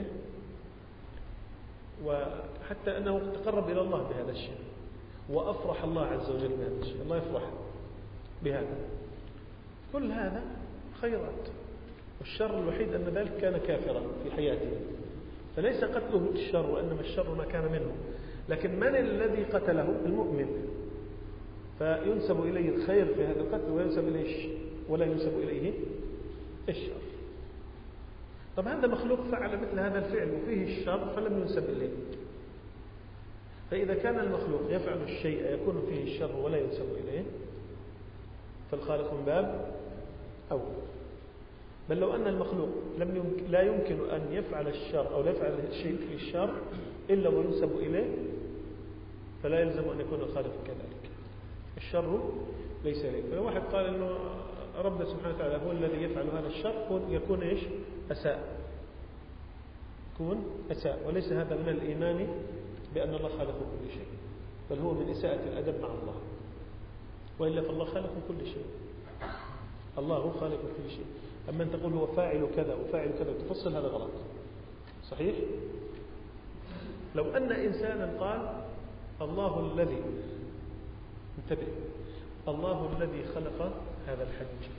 وحتى أنه تقرب إلى الله بهذا الشيء، وأفرح الله عز وجل بهذا الشيء، الله يفرح بهذا. كل هذا خيرات. والشر الوحيد أن ذلك كان كافرا في حياته، فليس قتله الشر وإنما الشر ما كان منه. لكن من الذي قتله؟ المؤمن، فينسب إليه الخير في هذا القتل وينسب إليه ولا ينسب إليه الشر. طب هذا مخلوق فعل مثل هذا الفعل وفيه الشر فلم ينسب إليه. فإذا كان المخلوق يفعل الشيء يكون فيه الشر ولا ينسب إليه، فالخالق من باب أول. بل لو أن المخلوق لم يمكن لا يمكن أن يفعل الشر أو لا يفعل الشيء فيه الشر إلا وينسب إليه، فلا يلزم أن يكون الخالق كذلك. الشر ليس إليك. فلو واحد قال إنه ربنا سبحانه وتعالى هو الذي يفعل هذا الشر يكون إيش؟ أساء، يكون أساء، وليس هذا من الإيمان بأن الله خالق كل شيء، بل هو من إساءة الأدب مع الله. وإلا فالله خالق كل شيء، الله هو خالق كل شيء. أما أن تقول هو فاعل كذا وفاعل كذا وتفصل، هذا غلط. صحيح؟ لو أن إنسانا قال الله الذي، انتبه، الله الذي خلق هذا الحج،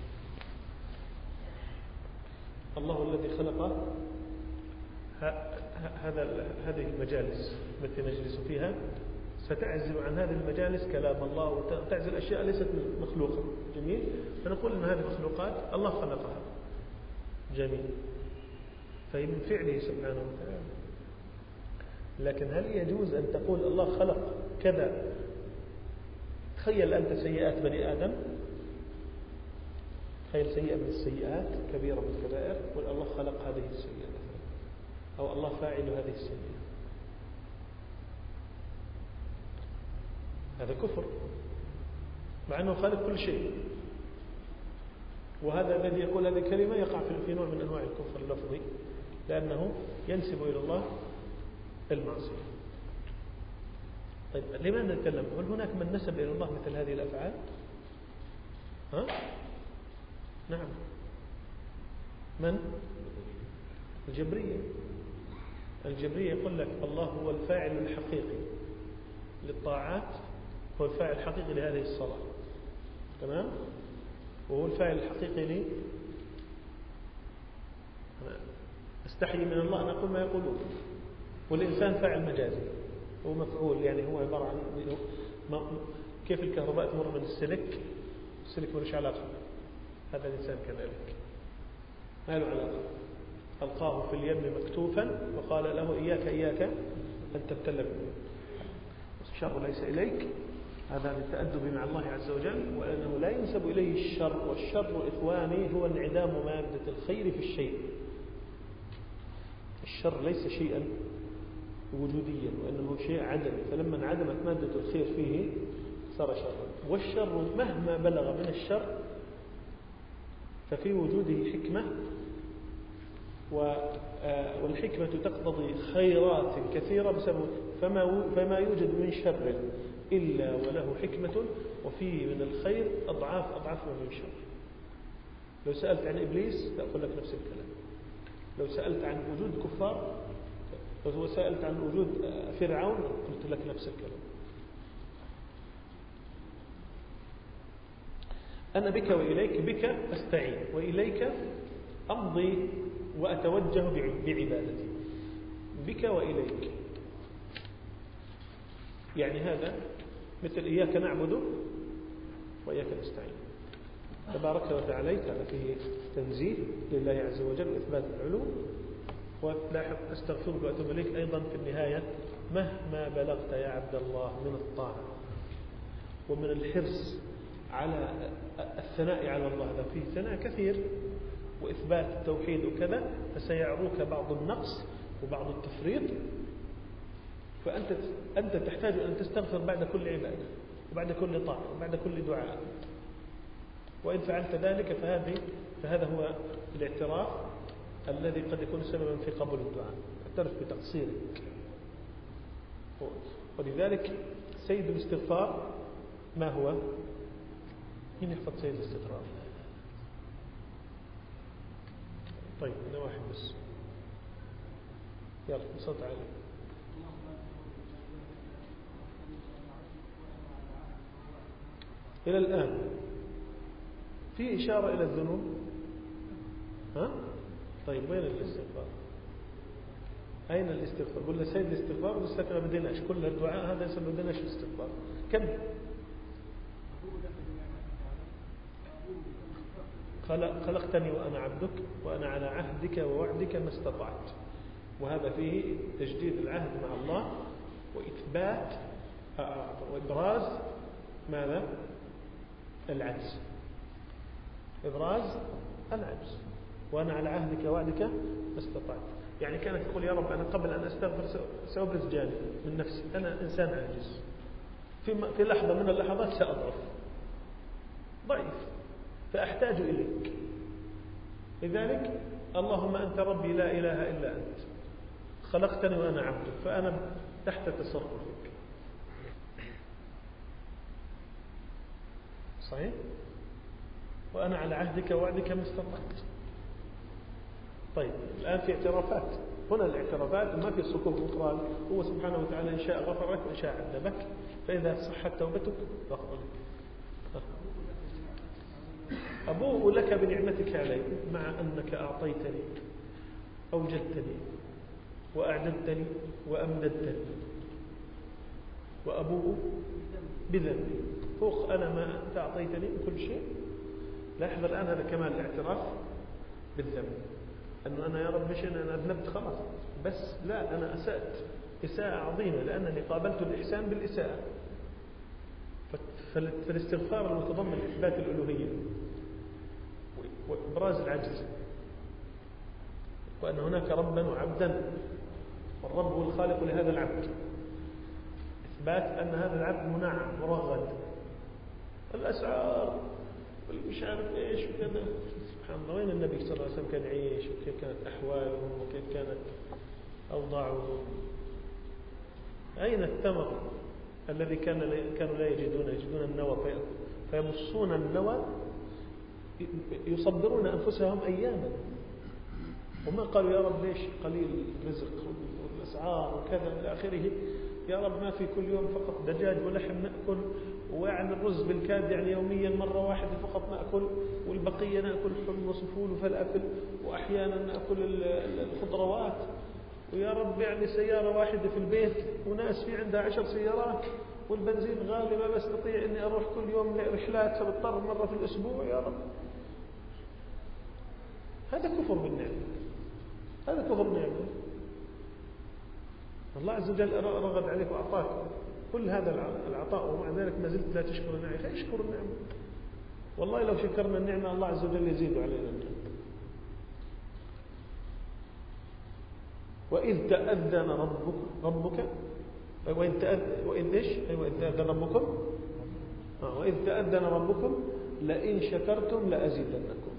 الله الذي خلق هذا هذه المجالس التي نجلس فيها، ستعزل عن هذه المجالس كلام الله وتعزل أشياء ليست مخلوقة. جميل. فنقول أن هذه المخلوقات الله خلقها. جميل. فهي من فعله سبحانه وتعالى. لكن هل يجوز أن تقول الله خلق كذا؟ تخيل أنت سيئات بني آدم، تخيل سيئة من السيئات، كبيرة من الكبائر، قل الله خلق هذه السيئة مثلا، أو الله فاعل هذه السيئة. هذا كفر، مع أنه خالق كل شيء. وهذا الذي يقول هذه الكلمة يقع في نوع من أنواع الكفر اللفظي، لأنه ينسب إلى الله المعصية. طيب لماذا نتكلم؟ هل هناك من نسب إلى الله مثل هذه الأفعال؟ ها؟ نعم. من؟ الجبرية. الجبرية يقول لك الله هو الفاعل الحقيقي للطاعات، هو الفاعل الحقيقي لهذه الصلاة، تمام؟ وهو الفاعل الحقيقي لي استحي من الله أن أقول ما يقولون. والإنسان فاعل مجازي، هو مفعول، يعني هو عبارة عن ما كيف الكهرباء تمر من السلك، السلك ملوش علاقة، هذا الإنسان كذلك ما له علاقة. ألقاه في اليم مكتوفا وقال له إياك إياك أن تبتل به، الشر ليس إليك. هذا للتأدب مع الله عز وجل، وأنه لا ينسب إليه الشر. والشر إخواني هو انعدام مادة الخير في الشيء. الشر ليس شيئا وجوديا، وإنه شيء عدمي، فلما انعدمت مادة الخير فيه صار شرا. والشر مهما بلغ من الشر ففي وجوده حكمة، والحكمة تقتضي خيرات كثيرة بسبب فما, فما يوجد من شر إلا وله حكمة، وفيه من الخير أضعاف أضعاف من شر. لو سألت عن إبليس أقول لك نفس الكلام. لو سألت عن وجود كفار، لو سألت عن وجود فرعون قلت لك نفس الكلام. أنا بك وإليك، بك أستعين وإليك أمضي وأتوجه بعبادتي. بك وإليك، يعني هذا مثل إياك نعبد وإياك نستعين. تبارك وتعاليت، هذا فيه تنزيه لله عز وجل وإثبات العلو. ولاحظ أستغفرك وأتوب إليك أيضا في النهاية، مهما بلغت يا عبد الله من الطاعة ومن الحرص على الثناء على الله، هذا فيه ثناء كثير وإثبات التوحيد وكذا، فسيعروك بعض النقص وبعض التفريط، فأنت أنت تحتاج أن تستغفر بعد كل عبادة وبعد كل طاعة وبعد كل دعاء. وإن فعلت ذلك فهذه فهذا هو الاعتراف الذي قد يكون سببا في قبول الدعاء. اعترف بتقصيرك. ولذلك سيد الاستغفار ما هو؟ مين يحفظ سيد الاستغفار؟ طيب هنا واحد بس، يلا بصوت عالي. إلى الآن في إشارة إلى الذنوب؟ ها؟ طيب وين الاستغفار؟ أين الاستغفار؟ قلنا سيد الاستغفار بس ما بديناش، كل الدعاء هذا ما بديناش الاستغفار. كم؟ خلقتني وأنا عبدك وأنا على عهدك ووعدك ما استطعت. وهذا فيه تجديد العهد مع الله وإثبات وإبراز ماذا؟ العجز. إبراز العجز. وأنا على عهدك ووعدك ما استطعت، يعني كانت تقول يا رب أنا قبل أن أستغفر سأبرز جانب من نفسي، أنا إنسان عاجز في في لحظة من اللحظات سأضعف ضعيف فأحتاج إليك. لذلك اللهم أنت ربي لا إله إلا أنت خلقتني وأنا عبدك فأنا تحت تصرفك. صحيح؟ وأنا على عهدك ووعدك ما استطعت. طيب الآن في اعترافات، هنا الاعترافات ما في صكوك غفران. هو سبحانه وتعالى إن شاء غفر لك وإن شاء عذبك، فإذا صحت توبتك غفر لك. أبوء لك بنعمتك علي مع أنك أعطيتني أوجدتني وأعددتني وأمددتني، وأبوء بذنبي فوق أنا ما أنت أعطيتني من كل شيء. لاحظ الآن هذا كمان الاعتراف بالذنب، أنه أنا يا رب مش أنا أذنبت خلاص، بس لا أنا أسأت إساءة عظيمة لأنني قابلت الإحسان بالإساءة. فالاستغفار المتضمن إثبات الألوهية وإبراز العجز، وأن هناك ربا وعبدا، والرب هو الخالق لهذا العبد، إثبات أن هذا العبد منعم مرغد. الأسعار مش عارف إيش وكذا، سبحان الله وين النبي صلى الله عليه وسلم كان يعيش وكيف كانت أحوالهم وكيف كانت أوضاعهم. أين التمر الذي كان كانوا لا يجدون يجدون النوى فيمصون النوى يصبرون أنفسهم أياما، وما قالوا يا رب ليش قليل الرزق والأسعار وكذا إلى آخره، يا رب ما في كل يوم فقط دجاج ولحم نأكل، ويعني الرز بالكاد يعني يوميا مرة واحدة فقط نأكل، والبقية نأكل حلم وصفول وفلافل، وأحيانا نأكل الخضروات، ويا رب يعني سيارة واحدة في البيت وناس في عندها عشر سيارات، والبنزين غالي ما بستطيع أني أروح كل يوم رحلات فبضطر مرة في الأسبوع. يا رب هذا كفر بالنعمة، هذا كفر بالنعمة. الله عز وجل رغد عليك وأعطاك كل هذا العطاء ومع ذلك ما زلت لا تشكر النعمة. اشكر النعمة، والله لو شكرنا النعمة الله عز وجل يزيد علينا النعمة. وإذ تأذن ربك ربك وإذ تأذن وإذ إيش أيوة إذ تأذن ربكم آه وإذ تأذن ربكم لئن شكرتم لأزيدنكم.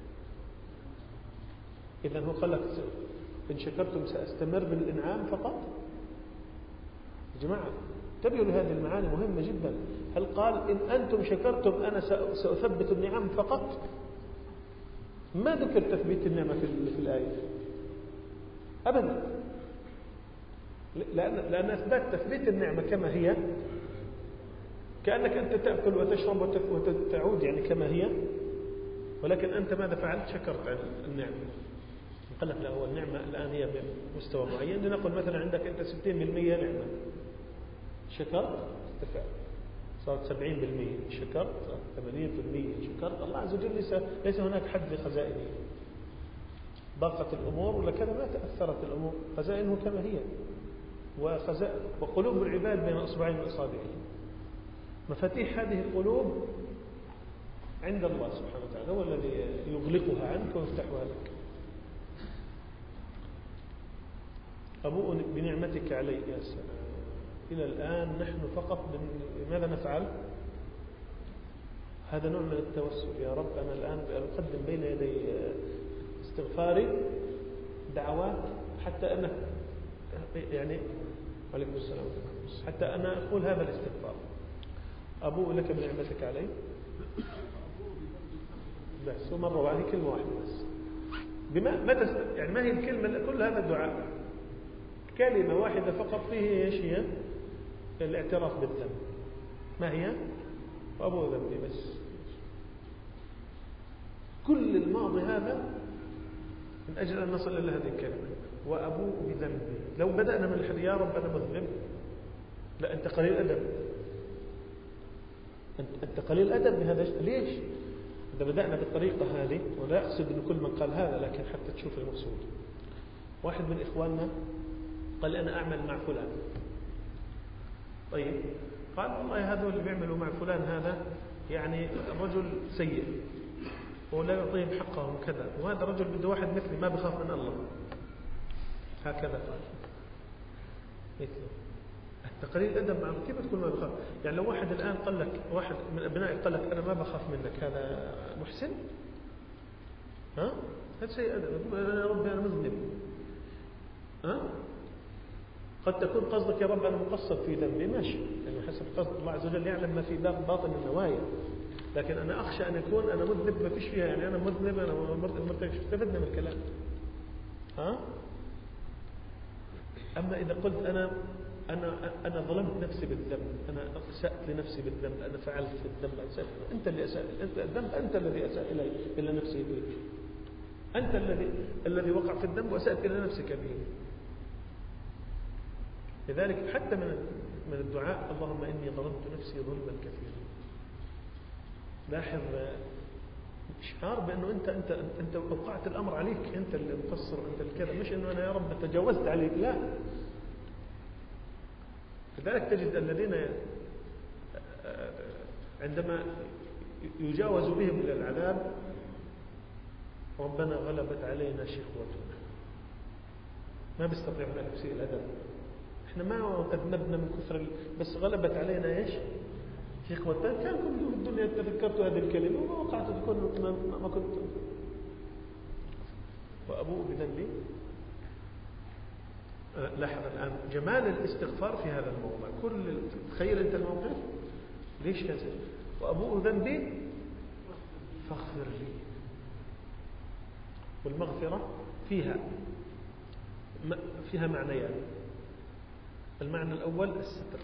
إذن هو قال لك إن شكرتم سأستمر بالإنعام فقط. يا جماعة انتبهوا لهذه المعاني مهمة جدا. هل قال إن أنتم شكرتم أنا سأثبت النعم فقط؟ ما ذكر تثبيت النعمة في الآية أبدا، لأن, لأن أثبات تثبيت النعمة كما هي كأنك أنت تأكل وتشرب وتعود يعني كما هي، ولكن أنت ماذا فعلت؟ شكرت عن النعمة. قال لك لا، هو النعمة الآن هي بمستوى معين، لنقل مثلا عندك أنت ستين بالمئة نعمة، شكرت ارتفع صارت سبعين بالمئة، شكرت صارت ثمانين بالمئة، شكرت. الله عز وجل ليس, ليس هناك حد لخزائنه. ضاقت الأمور ولا كذا ما تأثرت الأمور، خزائنه كما هي. وخزائن وقلوب العباد بين أصبعين من أصابعه. مفاتيح هذه القلوب عند الله سبحانه وتعالى، هو الذي يغلقها عنك ويفتحها لك. أبوء بنعمتك علي. يا سلام، إلى الآن نحن فقط ماذا نفعل؟ هذا نوع من التوسل. يا رب أنا الآن أقدم بين يدي استغفاري دعوات حتى أنا يعني عليكم السلام حتى أنا أقول هذا الاستغفار. أبوء لك بنعمتك علي بس، ومرة واحدة كلمة واحدة بس. بما ما تست... يعني ما هي الكلمة كل هذا الدعاء؟ كلمة واحدة فقط فيه ايش هي؟ الاعتراف بالذنب. ما هي؟ وأبوء ذنبي بس. كل الماضي هذا من أجل أن نصل إلى هذه الكلمة، وأبوء بذنبي. لو بدأنا من الحد يا رب أنا مذنب، لا أنت قليل أدب، أنت قليل أدب بهذا. ليش؟ إذا بدأنا بالطريقة هذه، ولا أقصد أن كل من قال هذا، لكن حتى تشوف المقصود. واحد من إخواننا قال أنا أعمل مع فلان، طيب قال والله هذا اللي بيعملوا مع فلان هذا يعني الرجل سيء ولا يعطيهم حقهم كذا، وهذا الرجل بده واحد مثلي ما بخاف من الله. هكذا قال مثله تقليل الأدب مع كيف تقول ما بخاف؟ يعني لو واحد الآن قال لك، واحد من أبنائك قال لك أنا ما بخاف منك، هذا محسن؟ ها؟ هذا شيء أدب. يا ربي أنا مذنب. ها؟ قد تكون قصدك يا رب أنا مقصر في ذنبي، ماشي، يعني حسب قصد الله عز وجل يعلم ما في باطن النوايا. لكن أنا أخشى أن يكون أنا مذنب ما فيش فيها، يعني أنا مذنب أنا مرتكب، استفدنا من الكلام. ها؟ أما إذا قلت أنا أنا أنا ظلمت نفسي بالذنب، أنا أسأت لنفسي بالذنب، أنا فعلت في الذنب، أسأت أنت اللي أسأت، أنت الذنب أنت الذي أساء إلي إلى نفسي به، أنت الذي الذي وقع في الذنب وأسأت إلى نفسك به. لذلك حتى من من الدعاء اللهم إني ظلمت نفسي ظلما كثيرا. لاحظ إشعار بأنه أنت أنت أنت وقعت الأمر عليك، أنت اللي مقصر، أنت الكذا، مش إنه أنا يا رب تجاوزت عليك، لا. لذلك تجد الذين عندما يجاوز بهم إلى العذاب ربنا غلبت علينا شقوتنا، ما بيستطيعون أن يسيء الأدب. إحنا ما أذنبنا من كثر، بس غلبت علينا إيش؟ شقوتنا. كان كنت في الدنيا تذكرت هذه الكلمة وما وقعت تكون ما, ما كنت وأبوء بذنبي. لاحظ الآن جمال الاستغفار في هذا الموضوع. كل تخيل أنت الموقف ليش كذا؟ وأبوء ذنبي فاغفر لي. والمغفرة فيها فيها معنيان. المعنى الأول الستر،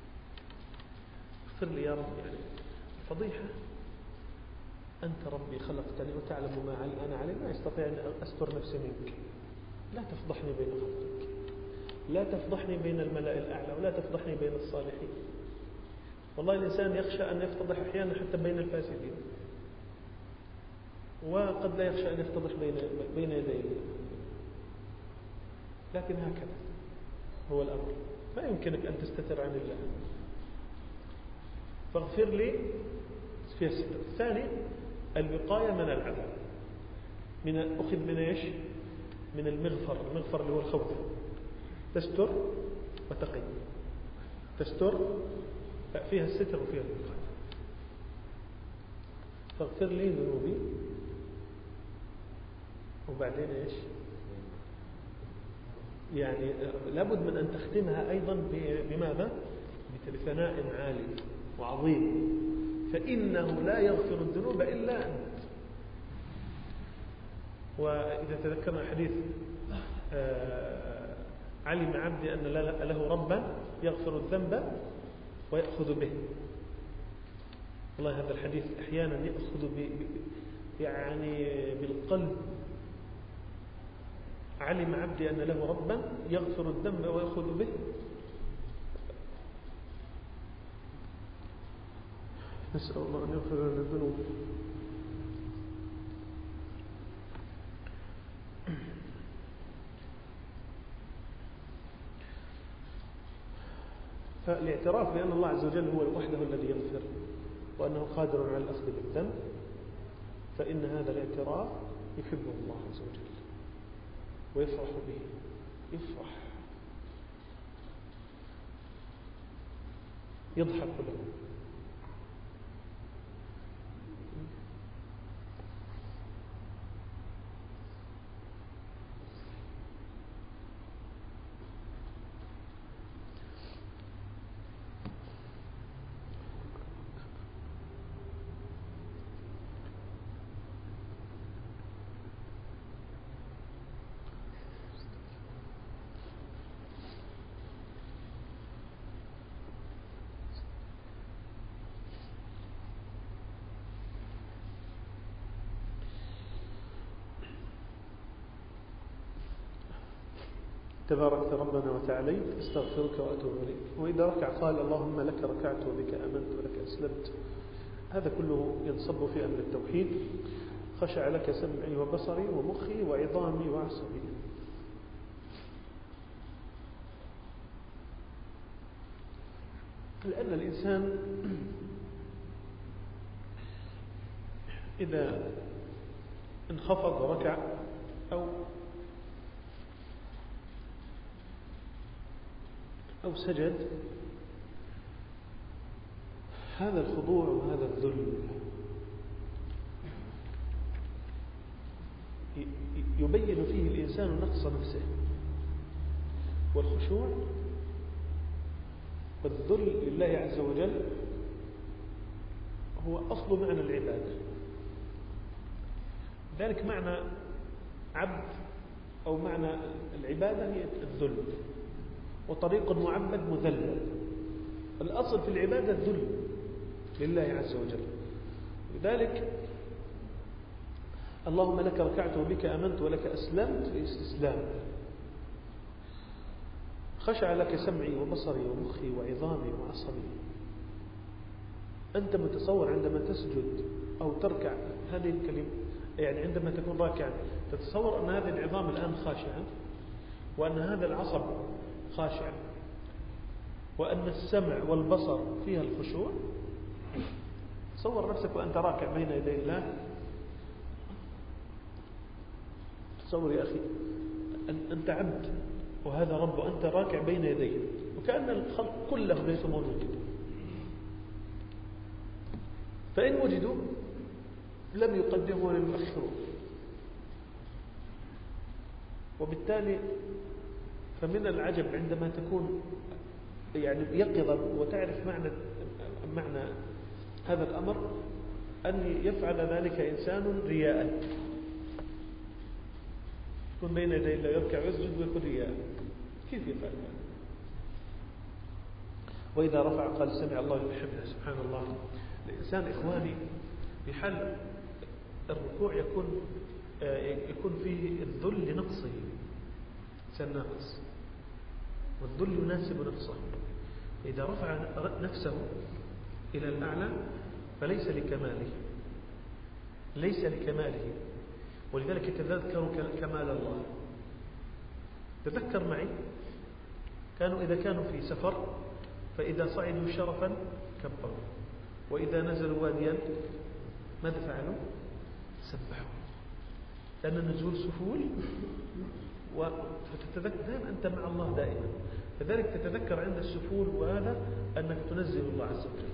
اغفر لي يا رب، يعني فضيحة، أنت ربي خلقتني وتعلم ما أنا عليه، ما يستطيع أن أستر نفسي منك، لا تفضحني بين خلقك، لا تفضحني بين الملأ الأعلى، ولا تفضحني بين الصالحين. والله الإنسان يخشى أن يفتضح أحيانا حتى بين الفاسدين، وقد لا يخشى أن يفتضح بين بين يدي الله. لكن هكذا هو الأمر، ما يمكنك أن تستتر عن الله. فاغفر لي في الستر. الثاني الوقاية من العذاب، من أخذ من إيش؟ من المغفر. المغفر اللي هو الخوف. تستر وتقي، تستر فيها الستر وفيها الوقاية. فاغفر لي ذنوبي، وبعدين إيش؟ يعني لابد من أن تختمها أيضا بماذا؟ بثناء عالي وعظيم، فإنه لا يغفر الذنوب إلا أنت. وإذا تذكرنا حديث علم عبدي أن له ربا يغفر الذنب ويأخذ به. والله هذا الحديث أحيانا يأخذ يعني بالقلب. علم عبدي أن له ربا يغفر الذنب ويأخذ به. نسأل الله أن يغفر لنا الذنوب. فالاعتراف بأن الله عز وجل هو وحده الذي يغفر، وأنه قادر على الأخذ بالذنب، فإن هذا الاعتراف يحبه الله عز وجل ويفرح به، يفرح، يضحك له. تباركت ربنا وتعاليت، استغفرك وأتوب إليك. وإذا ركع قال اللهم لك ركعت وبك آمنت ولك أسلمت. هذا كله ينصب في أمر التوحيد. خشع لك سمعي وبصري ومخي وعظامي وعصبي. لأن الإنسان إذا انخفض وركع أو أو سجد، هذا الخضوع وهذا الذل يبين فيه الإنسان نقص نفسه، والخشوع والذل لله عز وجل هو أصل معنى العبادة. ذلك معنى عبد أو معنى العبادة هي الذل، وطريق معبد مذلل. الأصل في العبادة الذل لله عز وجل. لذلك اللهم لك ركعت وبك آمنت ولك أسلمت باستسلام، خشع لك سمعي وبصري ومخي وعظامي وعصبي. أنت متصور عندما تسجد أو تركع هذه الكلمة، يعني عندما تكون راكعا تتصور أن هذه العظام الآن خاشعة، وأن هذا العصب خاشع، وأن السمع والبصر فيها الخشوع. تصور نفسك وأنت راكع بين يدي الله. تصور يا أخي أنت عبد وهذا رب، وأنت راكع بين يديه، وكأن الخلق كله ليس موجود. فإن وجدوا لم يقدموا ولم يؤخروا، وبالتالي فمن العجب عندما تكون يعني يقظا وتعرف معنى معنى هذا الأمر أن يفعل ذلك إنسان رياء، يكون بين يدي الله يركع ويسجد ويكون رياء. كيف يفعل هذا؟ وإذا رفع قال سمع الله لمن حمده. سبحان الله. الإنسان إخواني في حال الركوع يكون يكون فيه الذل لنقصه، إنسان ناقص، والذل يناسب نقصه. إذا رفع نفسه إلى الأعلى فليس لكماله، ليس لكماله، ولذلك يتذكر كمال الله. تذكر معي كانوا إذا كانوا في سفر فإذا صعدوا شرفا كبروا، وإذا نزلوا واديا ماذا فعلوا؟ سبحوا، لأن النزول سفول، وتتذكر دائما أنت مع الله دائما. لذلك تتذكر عند السفول وهذا أنك تنزل الله عز وجل.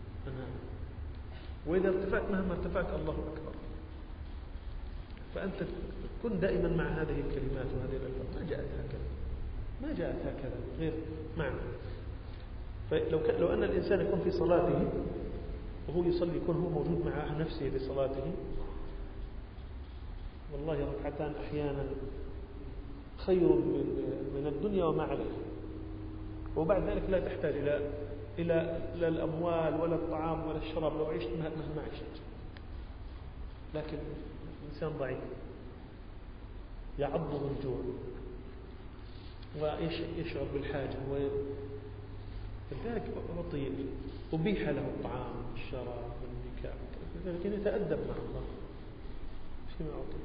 وإذا ارتفعت مهما ارتفعت الله أكبر. فأنت كن دائما مع هذه الكلمات وهذه الألفاظ. ما جاءت هكذا، ما جاءت هكذا غير معنى. فلو لو أن الإنسان يكون في صلاته وهو يصلي، يكون هو موجود مع نفسه في صلاته، والله ركعتان أحيانا خير من الدنيا وما عليها. وبعد ذلك لا تحتاج إلى إلى لا الأموال ولا الطعام ولا الشراب لو عشت مهما عشت. لكن الإنسان ضعيف يعضه الجوع ويشعر بالحاجة، ولذلك أعطي أبيح له الطعام والشراب والنكاح، لكن يتأدب مع الله فيما أعطي.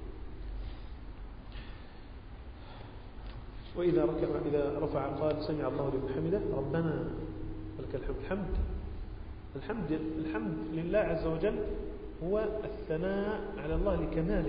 وإذا ركع إذا رفع قال سمع الله لمن حمده ربنا ولك الحمد. الحمد الحمد الحمد لله عز وجل هو الثناء على الله لكماله،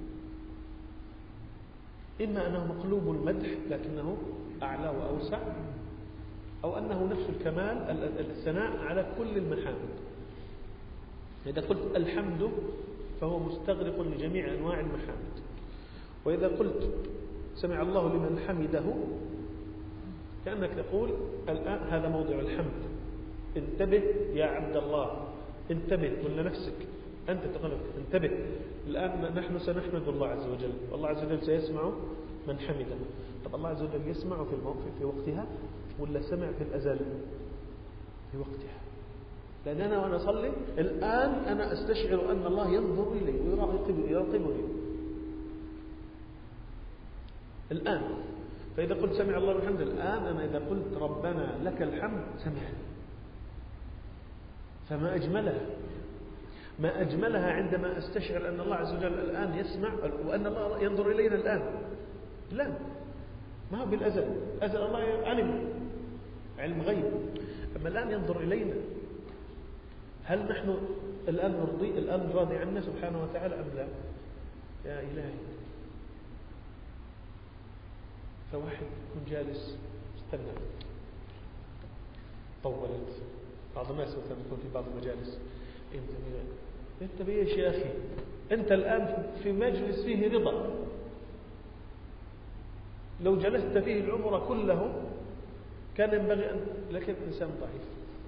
إما أنه مقلوب المدح لكنه أعلى وأوسع، أو أنه نفس الكمال الثناء على كل المحامد. إذا قلت الحمد فهو مستغرق لجميع أنواع المحامد. وإذا قلت سمع الله لمن حمده كأنك تقول الآن هذا موضع الحمد، انتبه يا عبد الله، انتبه ولا نفسك أنت تقول انتبه، الآن نحن سنحمد الله عز وجل، والله عز وجل سيسمع من حمده. طب الله عز وجل يسمع في الموقف في وقتها ولا سمع في الأزل في وقتها؟ لأن أنا وأنا أصلي الآن أنا أستشعر أن الله ينظر إلي ويراقبني الآن. فإذا قلت سمع الله بحمد الآن، أنا إذا قلت ربنا لك الحمد سمعني. فما أجملها، ما أجملها عندما أستشعر أن الله عز وجل الآن يسمع، وأن الله ينظر إلينا الآن. لا، ما هو بالأزل، أزل الله علم علم غيب، أما الآن ينظر إلينا. هل نحن الآن نرضي الآن راضي عنا سبحانه وتعالى أم لا؟ يا إلهي. فواحد يكون جالس استنى طولت. بعض الناس مثلا يكون في بعض المجالس انت انت بيش يا اخي، انت الان في مجلس فيه رضا، لو جلست فيه العمر كله كان ينبغي ان، لكن الانسان ضعيف.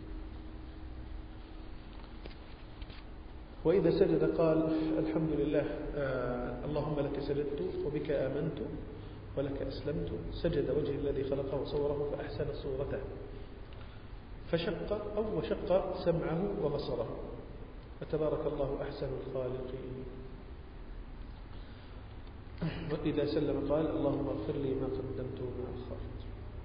واذا سجد قال الحمد لله آه اللهم لك سجدت وبك امنت ولك اسلمت، سجد وجهي الذي خلقه وصوره فاحسن صورته، فشق أو وشق سمعه وبصره، فتبارك الله أحسن الخالقين. وإذا سلم قال اللهم اغفر لي ما قدمت وما أخرت.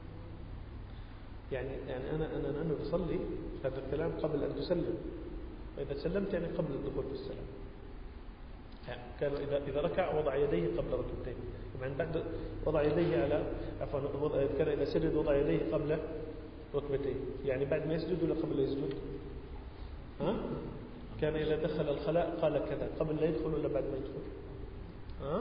يعني يعني أنا أنا أنا بصلي هذا الكلام قبل أن تسلم، وإذا سلمت يعني قبل الدخول في السلام. يعني كان إذا إذا ركع وضع يديه قبل ركعتين، يعني بعد وضع يديه على عفوا كان إذا سجد وضع يديه قبل ركبتين، يعني بعد ما يسجد ولا قبل يسجد؟ ها؟ كان إذا دخل الخلاء قال كذا قبل لا يدخل ولا بعد ما يدخل؟ ها؟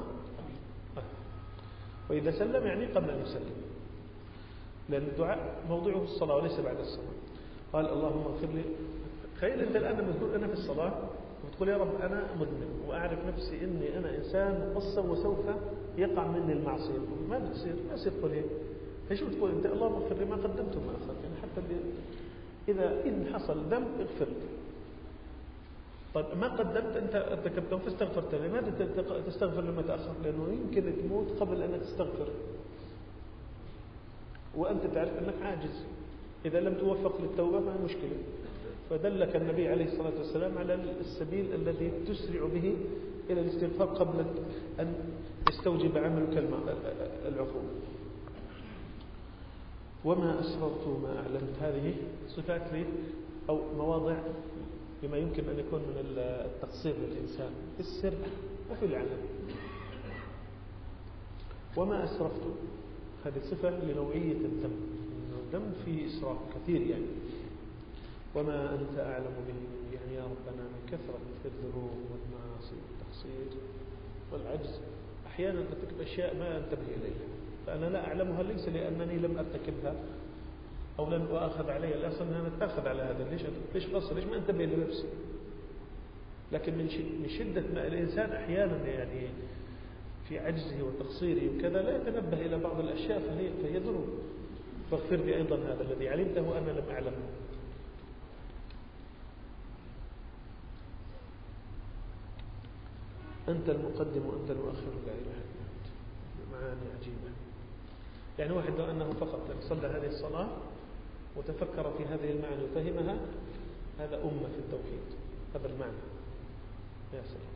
وإذا سلم يعني قبل أن يسلم، لأن الدعاء موضوعه الصلاة وليس بعد الصلاة. قال اللهم اغفر لي. تخيل أنت الآن لما تقول أنا في الصلاة وتقول يا رب أنا مذنب وأعرف نفسي إني أنا إنسان مقصر وسوف يقع مني المعصية، ما بتصير ما يصير تقول هيك. ايش بتقول انت؟ اللهم اغفر لي ما قدمت وما اخرت، يعني حتى اذا ان حصل ذنب اغفر لي. طيب ما قدمت انت ارتكبته فاستغفرت، لماذا تستغفر لما تاخر؟ لانه يمكن تموت قبل ان تستغفر وانت تعرف انك عاجز، اذا لم توفق للتوبه فهي مشكله. فدلك النبي عليه الصلاه والسلام على السبيل الذي تسرع به الى الاستغفار قبل ان يستوجب عملك العقوبه. وما أسررت وما أعلنت، هذه صفات لي أو مواضع بما يمكن أن يكون من التقصير للإنسان في السر وفي العلن. وما أسرفت هذه صفة لنوعية الذنب، الذنب فيه إسراف كثير يعني. وما أنت أعلم به يعني يا ربنا من كثرة الذنوب والمعاصي والتقصير والعجز أحيانا أرتكب أشياء ما أنتبه إليها، فأنا لا أعلمها ليس لأنني لم أرتكبها أو لم أخذ علي، الأصل أن أنا أتأخذ على هذا. ليش ليش قصر؟ ليش ما أنتبه لنفسي؟ لكن من شدة ما الإنسان أحيانا يعني في عجزه وتقصيره وكذا لا يتنبه إلى بعض الأشياء فهي فهي ذنوب. فاغفر لي أيضا هذا الذي علمته وأنا لم أعلمه. أنت المقدم وأنت المؤخر لا إله إلا أنت. معاني عجيبة. يعني واحد لو أنه فقط صلى هذه الصلاة وتفكر في هذه المعاني وفهمها، هذا أمة في التوحيد، هذا المعنى. يا سلام.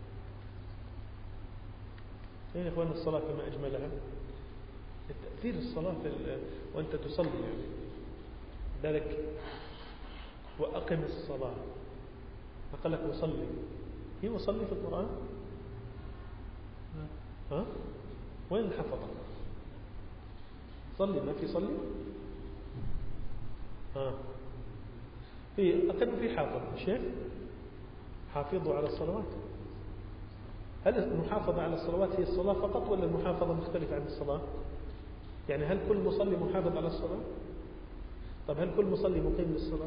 يا إخوان الصلاة كما أجملها، التأثير الصلاة في وأنت تصلي يعني ذلك. وأقم الصلاة، ما قال لك وصلي؟ هي وصلي في القرآن؟ ها؟ وين الحفظة؟ صلي ما في صلي؟ ها؟ في أقل في حافظ شيخ حافظوا على الصلوات. هل المحافظة على الصلوات هي الصلاة فقط ولا المحافظة مختلفة عن الصلاة؟ يعني هل كل مصلي محافظ على الصلاة؟ طب هل كل مصلي مقيم للصلاة؟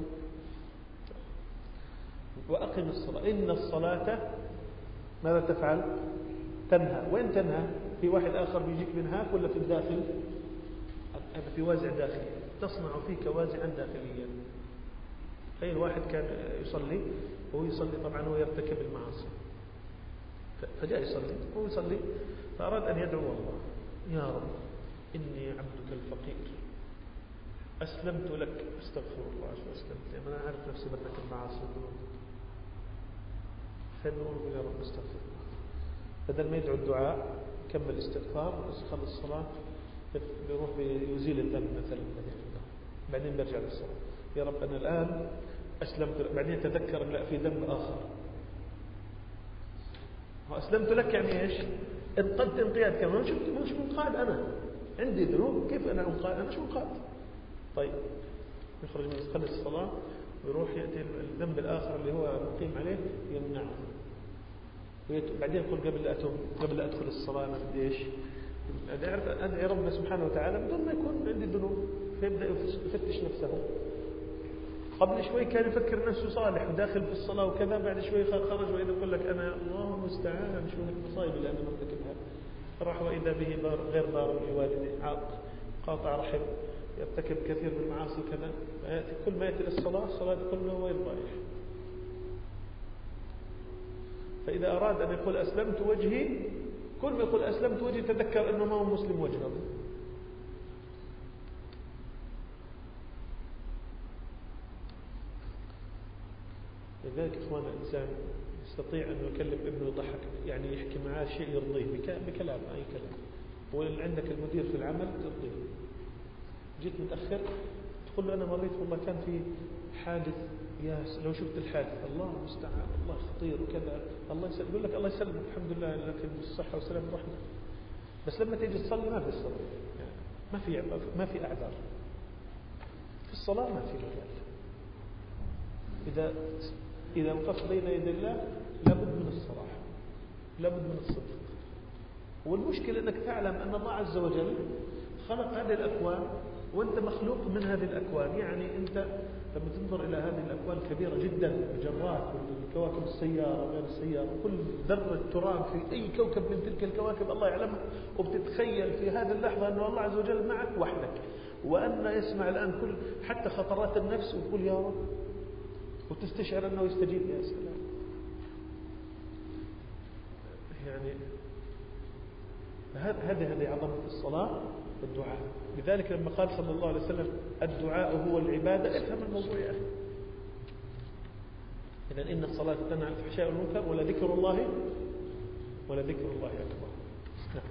وأقم الصلاة، إن الصلاة ماذا تفعل؟ تنهى. وين تنهى؟ في واحد آخر بيجيك منهاك ولا في الداخل؟ هذا في وازع داخلي، تصنع فيك وازعا داخليا. تخيل واحد كان يصلي وهو يصلي طبعا هو يرتكب المعاصي، فجاء يصلي وهو يصلي فأراد أن يدعو الله: يا رب إني عبدك الفقير أسلمت لك. أستغفر الله شو أسلمت؟ يعني أنا أعرف نفسي برتكب معاصي. فنقول يا رب استغفر الله، بدل ما يدعو الدعاء كمل استغفار ويخلص الصلاة بيروح بيزيل الذنب مثلا، بعدين بيرجع للصلاة: يا رب أنا الآن أسلمت لك. بعدين تذكر لا في ذنب آخر، أسلمت لك يعني إيش؟ انقدت انقياد كمان. مش مش منقاد، أنا عندي ذنوب، كيف أنا أنقاد؟ أنا مش منقاد. طيب يخرج من يخلص الصلاة ويروح يأتي الذنب الآخر اللي هو مقيم عليه يمنعه. بعدين يقول قبل لا أتوب قبل لا أدخل الصلاة أنا بدي إيش؟ أعرف أدعي ربنا سبحانه وتعالى بدون ما يكون عندي ذنوب، فيبدأ يفتش نفسه. قبل شوي كان يفكر نفسه صالح وداخل في الصلاة وكذا، بعد شوي خرج وإذا يقول لك أنا الله المستعان شو المصايب اللي أنا مرتكبها. راح وإذا به بار غير بار لوالده، عاق، قاطع رحم، يرتكب كثير من المعاصي كذا. كل ما يأتي للصلاة الصلاة كله وين رايح. فإذا أراد أن يقول أسلمت وجهي، كل ما يقول أسلمت وجهي تذكر أنه ما هو مسلم وجهه. لذلك إخوانا الإنسان يستطيع أن يكلم ابنه يضحك، يعني يحكي معاه شيء يرضيه بكلام، أي كلام. واللي عندك المدير في العمل ترضيه. جيت متأخر تقول له أنا مريت والله كان في حادث، يا لو شفت الحادث الله المستعان الله خطير وكذا، الله يسلم. يقول لك الله يسلمك الحمد لله لكن بالصحة والسلام ورحمة. بس لما تيجي تصلي ما في الصلاة، يعني ما في ما في أعذار في الصلاة، ما في مجال. إذا إذا وقفت بين يدي الله لابد من الصراحة، لابد من الصدق. والمشكلة أنك تعلم أن الله عز وجل خلق هذه الأكوان وأنت مخلوق من هذه الأكوان. يعني أنت لما تنظر إلى هذه الأكوان كبيرة جدا، المجرات والكواكب السيارة وغير السيارة، كل ذرة تراب في أي كوكب من تلك الكواكب الله يعلمها، وبتتخيل في هذه اللحظة أن الله عز وجل معك وحدك، وأن يسمع الآن كل حتى خطرات النفس، وتقول يا رب، وتستشعر أنه يستجيب. يا سلام. يعني هذه هذه عظمة الصلاة والدعاء. لذلك لما قال صلى الله عليه وسلم الدعاء هو العبادة، افهم الموضوع يا أخي. إذن إن الصلاة تنهى عن الفحشاء والمنكر ولذكر الله ولذكر الله أكبر. نعم.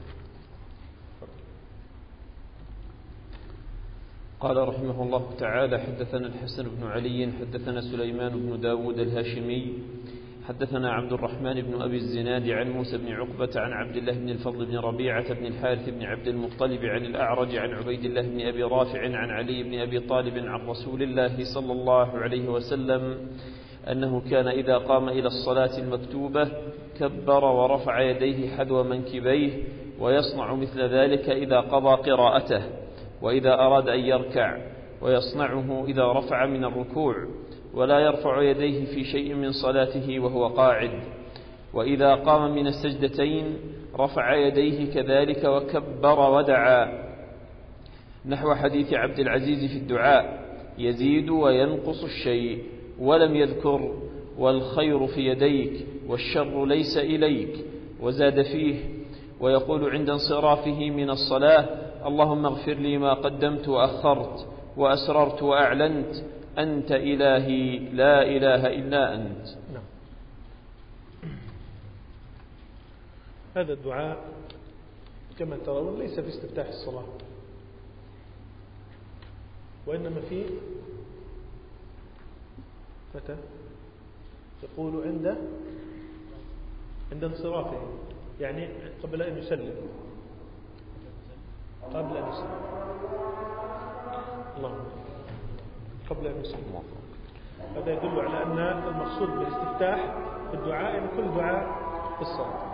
قال رحمه الله تعالى: حدثنا الحسن بن علي حدثنا سليمان بن داود الهاشمي حدثنا عبد الرحمن بن أبي الزناد عن موسى بن عقبة عن عبد الله بن الفضل بن ربيعة بن الحارث بن عبد المطلب عن الأعرج عن عبيد الله بن أبي رافع عن علي بن أبي طالب عن رسول الله صلى الله عليه وسلم أنه كان إذا قام إلى الصلاة المكتوبة كبر ورفع يديه حذو منكبيه، ويصنع مثل ذلك إذا قضى قراءته وإذا أراد أن يركع، ويصنعه إذا رفع من الركوع، ولا يرفع يديه في شيء من صلاته وهو قاعد، وإذا قام من السجدتين رفع يديه كذلك وكبر ودعا، نحو حديث عبد العزيز في الدعاء: يزيد وينقص الشيء، ولم يذكر والخير في يديك والشر ليس إليك. وزاد فيه: ويقول عند انصرافه من الصلاة: اللهم اغفر لي ما قدمت وأخرت وأسررت وأعلنت، أنت إلهي لا إله إلا أنت. نعم. هذا الدعاء كما ترون ليس في استفتاح الصلاة، وإنما في متى يقول عند عند انصرافه، يعني قبل أن يسلم، قبل أن يسلم الله قبل أن يسلم. هذا يدل على أن المقصود بالاستفتاح في الدعاء يعني كل دعاء في الصلاة.